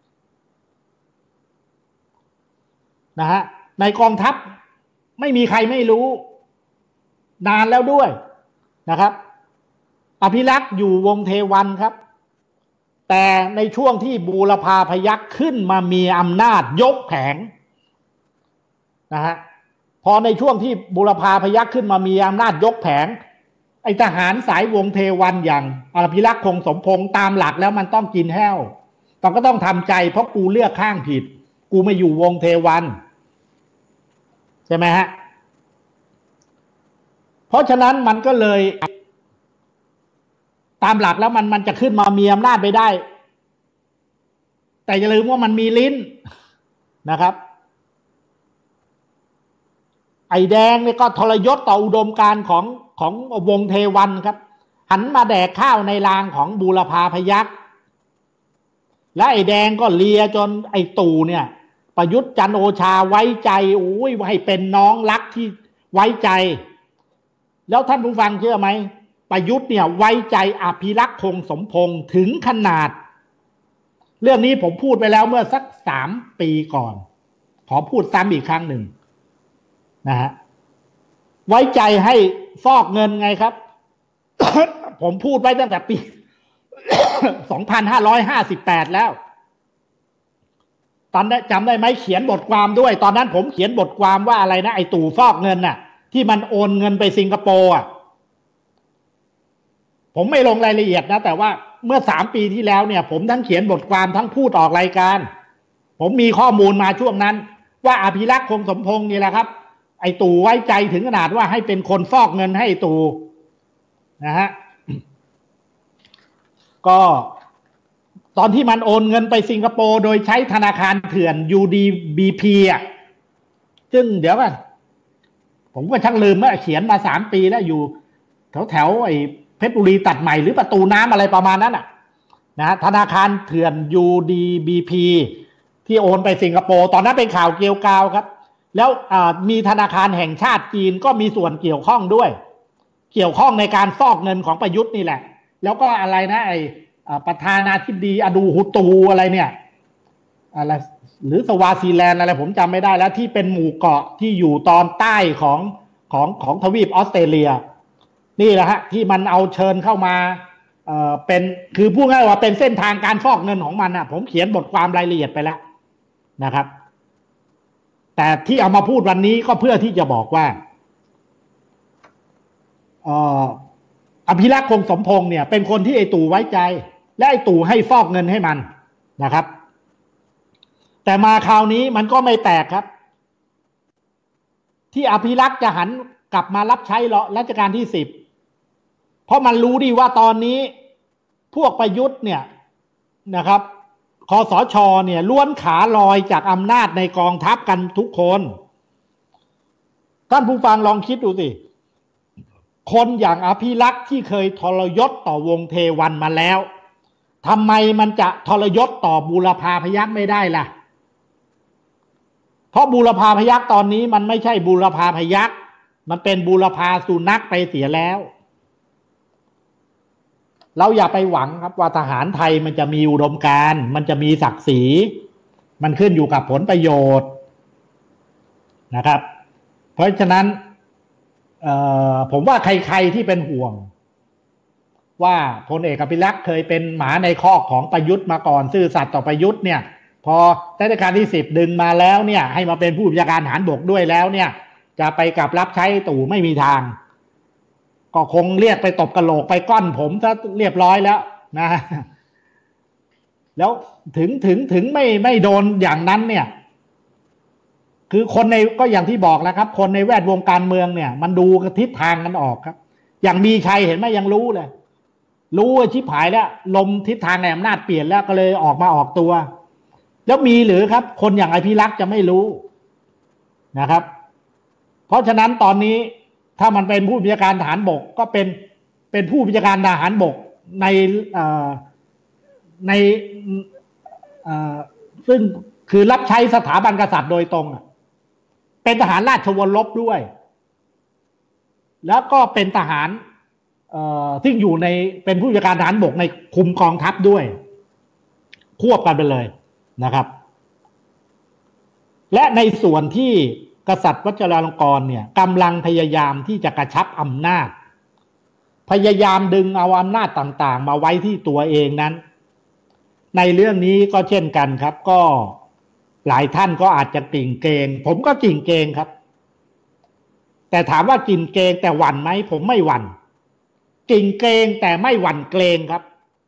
นะฮะในกองทัพไม่มีใครไม่รู้นานแล้วด้วยนะครับอภิรักษ์อยู่วงเทวันครับแต่ในช่วงที่บูรพาพยัคฆ์ขึ้นมามีอำนาจยกแผงนะฮะพอในช่วงที่บูรพาพยัคฆ์ขึ้นมามีอำนาจยกแผงไอทหารสายวงเทวันอย่างอภิรักษ์คงสมพงษ์ตามหลักแล้วมันต้องกินแห้วต้องก็ต้องทำใจเพราะกูเลือกข้างผิดกูไม่อยู่วงเทวันใช่ไหมฮะเพราะฉะนั้นมันก็เลยตามหลักแล้วมันมันจะขึ้นมามีอำนาจไปได้แต่อย่าลืมว่ามันมีลิ้นนะครับไอ้แดงนี่ก็ทรยศต่ออุดมการณ์ของของวงเทวันครับหันมาแดกข้าวในรางของบูรพาพยัคฆ์และไอ้แดงก็เลียจนไอ้ตู่เนี่ยประยุทธ์จันทร์โอชาไว้ใจโอ้ยให้เป็นน้องรักที่ไว้ใจแล้วท่านผู้ฟังเชื่อไหมประยุทธ์เนี่ยไว้ใจอภิรักษ์คงสมพงษ์ถึงขนาดเรื่องนี้ผมพูดไปแล้วเมื่อสักสามปีก่อนขอพูดซ้ำอีกครั้งหนึ่งนะฮะไว้ใจให้ฟอกเงินไงครับ ผมพูดไว้ตั้งแต่ปี สองพันห้าร้อยห้าสิบแปด แล้วตอนนั้นจำได้ไหมเขียนบทความด้วยตอนนั้นผมเขียนบทความว่าอะไรนะไอ้ตู่ฟอกเงินน่ะที่มันโอนเงินไปสิงคโปร์อ่ะผมไม่ลงรายละเอียดนะแต่ว่าเมื่อสามปีที่แล้วเนี่ยผมทั้งเขียนบทความทั้งพูดออกรายการผมมีข้อมูลมาช่วงนั้นว่าอภิรักษ์คงสมพงษ์นี่แหละครับไอ้ตู่ไว้ใจถึงขนาดว่าให้เป็นคนฟอกเงินให้ตู่นะฮะก็ตอนที่มันโอนเงินไปสิงคโปร์โดยใช้ธนาคารเถื่อน ยู ดี บี พี อ่ะซึ่งเดี๋ยวก่อนผมก็ช่างลืมว่าเขียนมาสามปีแล้วอยู่แถวแถวไอ้เพชรบุรีตัดใหม่หรือประตูน้ำอะไรประมาณนั้นอ่ะนะธนาคารเถื่อน ยู ดี บี พี ที่โอนไปสิงคโปร์ตอนนั้นเป็นข่าวเกลียวกราวครับแล้วมีธนาคารแห่งชาติจีนก็มีส่วนเกี่ยวข้องด้วยเกี่ยวข้องในการฟอกเงินของประยุทธ์นี่แหละแล้วก็อะไรนะไอ้ประธานาธิบดีอดูฮุตูอะไรเนี่ยอะไรหรือสวาซีแลนด์อะไรผมจำไม่ได้แล้วที่เป็นหมู่เกาะที่อยู่ตอนใต้ของของของทวีปออสเตรเลียนี่แหละฮะที่มันเอาเชิญเข้ามาเอ่อเป็นคือพูดง่ายว่าเป็นเส้นทางการฟอกเงินของมันอ่ะผมเขียนบทความรายละเอียดไปแล้วนะครับแต่ที่เอามาพูดวันนี้ก็เพื่อที่จะบอกว่าเอ่ออภิรักษ์คงสมพงษ์เนี่ยเป็นคนที่ไอ้ตู่ไว้ใจและไอ้ตู่ให้ฟอกเงินให้มันนะครับแต่มาคราวนี้มันก็ไม่แตกครับที่อภิรักษ์จะหันกลับมารับใช้รัชกาลที่สิบเพราะมันรู้ดีว่าตอนนี้พวกประยุทธ์เนี่ยนะครับคสช.เนี่ยล้วนขาลอยจากอำนาจในกองทัพกันทุกคนท่านผู้ฟังลองคิดดูสิคนอย่างอภิรักษ์ที่เคยทรยศต่อวงเทวันมาแล้วทำไมมันจะทรยศต่อบูรพาพยัคฆ์ไม่ได้ล่ะเพราะบูรพาพยัคฆ์ตอนนี้มันไม่ใช่บูรพาพยัคฆ์มันเป็นบูรพาสุนัขไปเสียแล้วเราอย่าไปหวังครับว่าทหารไทยมันจะมีอุดมการณ์มันจะมีศักดิ์ศรีมันขึ้นอยู่กับผลประโยชน์นะครับเพราะฉะนั้นผมว่าใครๆที่เป็นห่วงว่าพลเอกอภิรักษ์เคยเป็นหมาในคอกของประยุทธ์มาก่อนซื่อสัตย์ต่อประยุทธ์เนี่ยพอรัชกาลที่สิบดึงมาแล้วเนี่ยให้มาเป็นผู้บัญชาการทหารบกด้วยแล้วเนี่ยจะไปกลับรับใช้ตู่ไม่มีทางก็คงเรียกไปตบกระโหลกไปก้อนผมซะเรียบร้อยแล้วนะแล้วถึงถึงถึงไม่ไม่โดนอย่างนั้นเนี่ยคือคนในก็อย่างที่บอกแล้วครับคนในแวดวงการเมืองเนี่ยมันดูทิศทางกันออกครับอย่างมีชัยเห็นไหมยังรู้เลยรู้ว่าชิบหายแล้วลมทิศทางในอำนาจเปลี่ยนแล้วก็เลยออกมาออกตัวแล้วมีหรือครับคนอย่างอภิรักษ์จะไม่รู้นะครับเพราะฉะนั้นตอนนี้ถ้ามันเป็นผู้บัญชาการทหารบกก็เป็นเป็นผู้บัญชาการทหารบกในในซึ่งคือรับใช้สถาบันกษัตริย์โดยตรงเป็นทหารราชวรลบด้วยแล้วก็เป็นทหารซึ่งอยู่ในเป็นผู้บัญชาการทหารบกในคุมกองทัพด้วยควบกันไปเลยนะครับและในส่วนที่กษัตริย์วชิราลงกรณ์เนี่ยกำลังพยายามที่จะกระชับอำนาจพยายามดึงเอาอำนาจต่างๆมาไว้ที่ตัวเองนั้นในเรื่องนี้ก็เช่นกันครับก็หลายท่านก็อาจจะกิ่งเกรงผมก็กิ่งเกรงครับแต่ถามว่ากิ่งเกรงแต่หวั่นไหมผมไม่หวั่นกิ่งเกรงแต่ไม่หวั่นเกรงครับ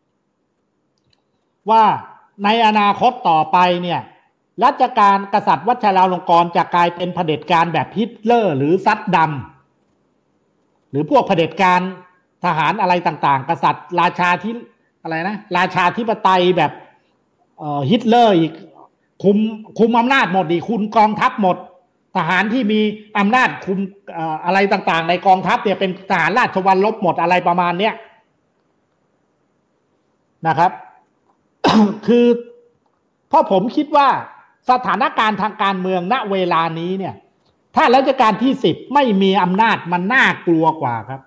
ว่าในอนาคตต่อไปเนี่ยรัชกาลกษัตริย์วชิราลงกรณ์จะกลายเป็นเผด็จการแบบฮิตเลอร์หรือซัดดัมหรือพวกเผด็จการทหารอะไรต่างๆกษัตริย์ราชาที่อะไรนะราชาธิปไตยแบบเอ่อฮิตเลอร์อีกคุมคุมอำนาจหมดอีกคุมกองทัพหมดทหารที่มีอำนาจคุมเอ่ออะไรต่างๆในกองทัพเนี่ยเป็นทหารราชวรรลบหมดอะไรประมาณเนี้ยนะครับ คือเพราะผมคิดว่าสถานการณ์ทางการเมืองณเวลานี้เนี่ยถ้ารัชกาลที่สิบไม่มีอำนาจมันน่ากลัวกว่าครับ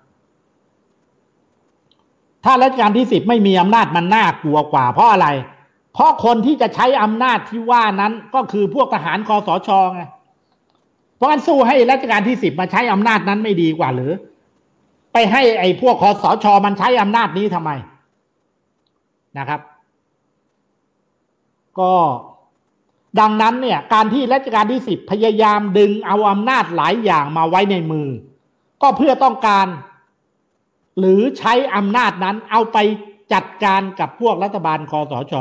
ถ้ารัชกาลที่สิบไม่มีอำนาจมันน่ากลัวกว่าเพราะอะไรเพราะคนที่จะใช้อำนาจที่ว่านั้นก็คือพวกทหารคสช.ไงเพราะงั้นสู้ให้รัชกาลที่สิบมาใช้อำนาจนั้นไม่ดีกว่าหรือไปให้ไอ้พวกคสช.มันใช้อำนาจนี้ทำไมนะครับก็ดังนั้นเนี่ยการที่รัชกาลที่สิบพยายามดึงเอาอำนาจหลายอย่างมาไว้ในมือก็เพื่อต้องการหรือใช้อำนาจนั้นเอาไปจัดการกับพวกรัฐบาลคสช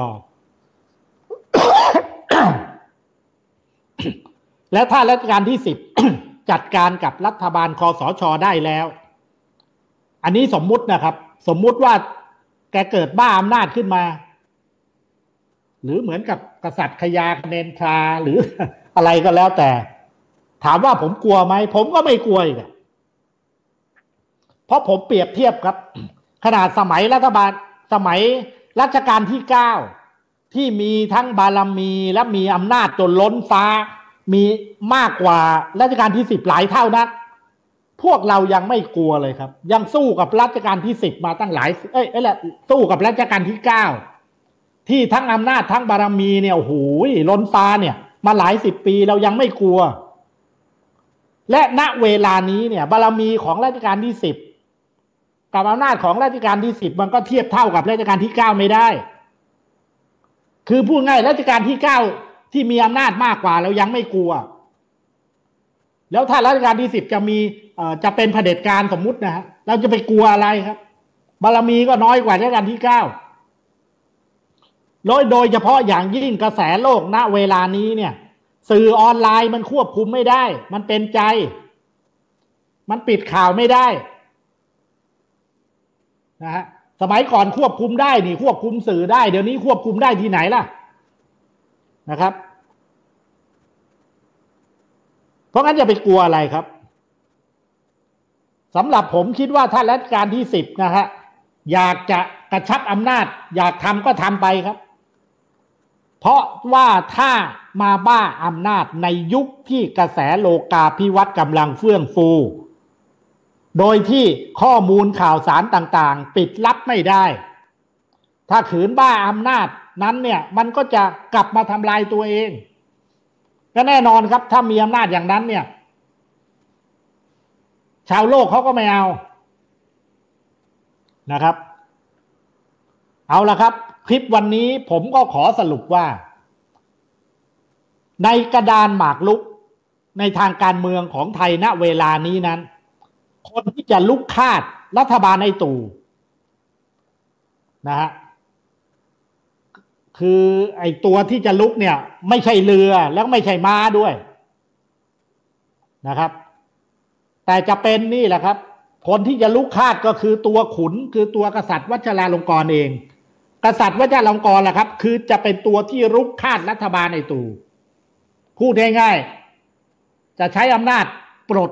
และถ้ารัชกาลที่สิบ จัดการกับรัฐบาลคสช.ได้แล้วอันนี้สมมุตินะครับสมมุติว่าแกเกิดบ้าอำนาจขึ้นมาหรือเหมือนกับกษัตริย์ขยาเนนทราหรืออะไรก็แล้วแต่ถามว่าผมกลัวไหมผมก็ไม่กลัวอีกเพราะผมเปรียบเทียบครับขนาดสมัยรัฐบาลสมัยรัชกาลที่เก้าที่มีทั้งบารมีและมีอำนาจจนล้นฟ้ามีมากกว่ารัชกาลที่สิบหลายเท่านักพวกเรายังไม่กลัวเลยครับยังสู้กับรัชกาลที่สิบมาตั้งหลายเอ้ยเอ้ยแหละสู้กับรัชกาลที่เก้าที่ทั้งอำนาจทั้งบารมีเนี่ยโอ้โหล้นฟ้าเนี่ยมาหลายสิบปีเรายังไม่กลัวและณเวลานี้เนี่ยบารมีของรัชกาลที่สิบกับอำนาจของรัชกาลที่สิบมันก็เทียบเท่ากับรัชกาลที่เก้าไม่ได้คือพูดง่ายรัชกาลที่เก้าที่มีอำนาจมากกว่าเรายังไม่กลัวแล้วถ้ารัชกาลที่สิบจะมีเอ่อจะเป็นเผด็จการสมมุตินะฮะเราจะไปกลัวอะไรครับบารมีก็น้อยกว่ารัชกาลที่เก้าโดยโดยเฉพาะอย่างยิ่งกระแสโลกณเวลานี้เนี่ยสื่อออนไลน์มันควบคุมไม่ได้มันเป็นใจมันปิดข่าวไม่ได้นะฮะสมัยก่อนควบคุมได้นี่ควบคุมสื่อได้เดี๋ยวนี้ควบคุมได้ที่ไหนล่ะนะครับเพราะงั้นจะไปกลัวอะไรครับสำหรับผมคิดว่าถ้ารัชกาลที่สิบนะฮะอยากจะกระชับอำนาจอยากทำก็ทำไปครับเพราะว่าถ้ามาบ้าอำนาจในยุคที่กระแสโลกาภิวัตน์กำลังเฟื่องฟูโดยที่ข้อมูลข่าวสารต่างๆปิดลับไม่ได้ถ้าขืนบ้าอำนาจนั้นเนี่ยมันก็จะกลับมาทำลายตัวเองก็แน่นอนครับถ้ามีอำนาจอย่างนั้นเนี่ยชาวโลกเขาก็ไม่เอานะครับเอาละครับคลิปวันนี้ผมก็ขอสรุปว่าในกระดานหมากรุกในทางการเมืองของไทยณเวลานี้นั้นคนที่จะลุกคาดรัฐบาลไอ้ตู่นะฮะคือไอ้ตัวที่จะลุกเนี่ยไม่ใช่เรือแล้วไม่ใช่ม้าด้วยนะครับแต่จะเป็นนี่แหละครับคนที่จะลุกคาดก็คือตัวขุนคือตัวกษัตริย์วชิราลงกรณ์เองกษัตริย์วชิราลงกรณ์แหละครับคือจะเป็นตัวที่ลุกคาดรัฐบาลไอ้ตู่พูดง่ายๆจะใช้อำนาจปลด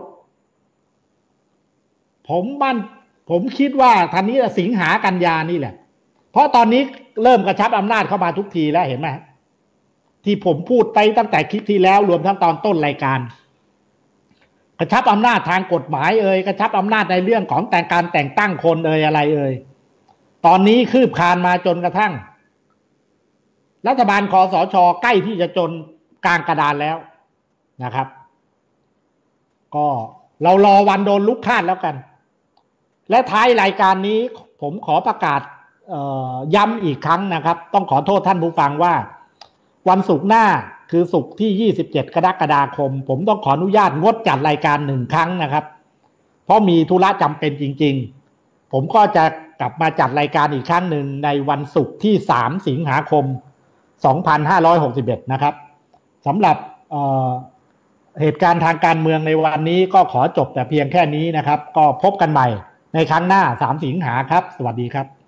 ผมมันผมคิดว่าทันนี้สิงหากันยานี่แหละเพราะตอนนี้เริ่มกระชับอำนาจเข้ามาทุกทีแล้วเห็นไหมที่ผมพูดไปตั้งแต่คลิปที่แล้วรวมทั้งตอนต้นรายการกระชับอำนาจทางกฎหมายเอ่ยกระชับอำนาจในเรื่องของแต่งการแต่งตั้งคนเอ่ยอะไรเอ่ยตอนนี้คืบคลานมาจนกระทั่งรัฐบาลคสช.ใกล้ที่จะจนกลางกระดานแล้วนะครับก็เรารอวันโดนลุกคาดแล้วกันและท้ายรายการนี้ผมขอประกาศย้ำอีกครั้งนะครับต้องขอโทษท่านผู้ฟังว่าวันศุกร์หน้าคือศุกร์ที่ยี่สิบเจ็ดกรกฎาคมผมต้องขออนุญาตงดจัดรายการหนึ่งครั้งนะครับเพราะมีธุระจำเป็นจริงๆผมก็จะกลับมาจัดรายการอีกครั้งหนึ่งในวันศุกร์ที่สามสิงหาคมสองพันห้าร้อยหกสิบเอ็ดนะครับสำหรับเอ่อเหตุการณ์ทางการเมืองในวันนี้ก็ขอจบแต่เพียงแค่นี้นะครับก็พบกันใหม่ในครั้งหน้าสามสิงหาครับสวัสดีครับ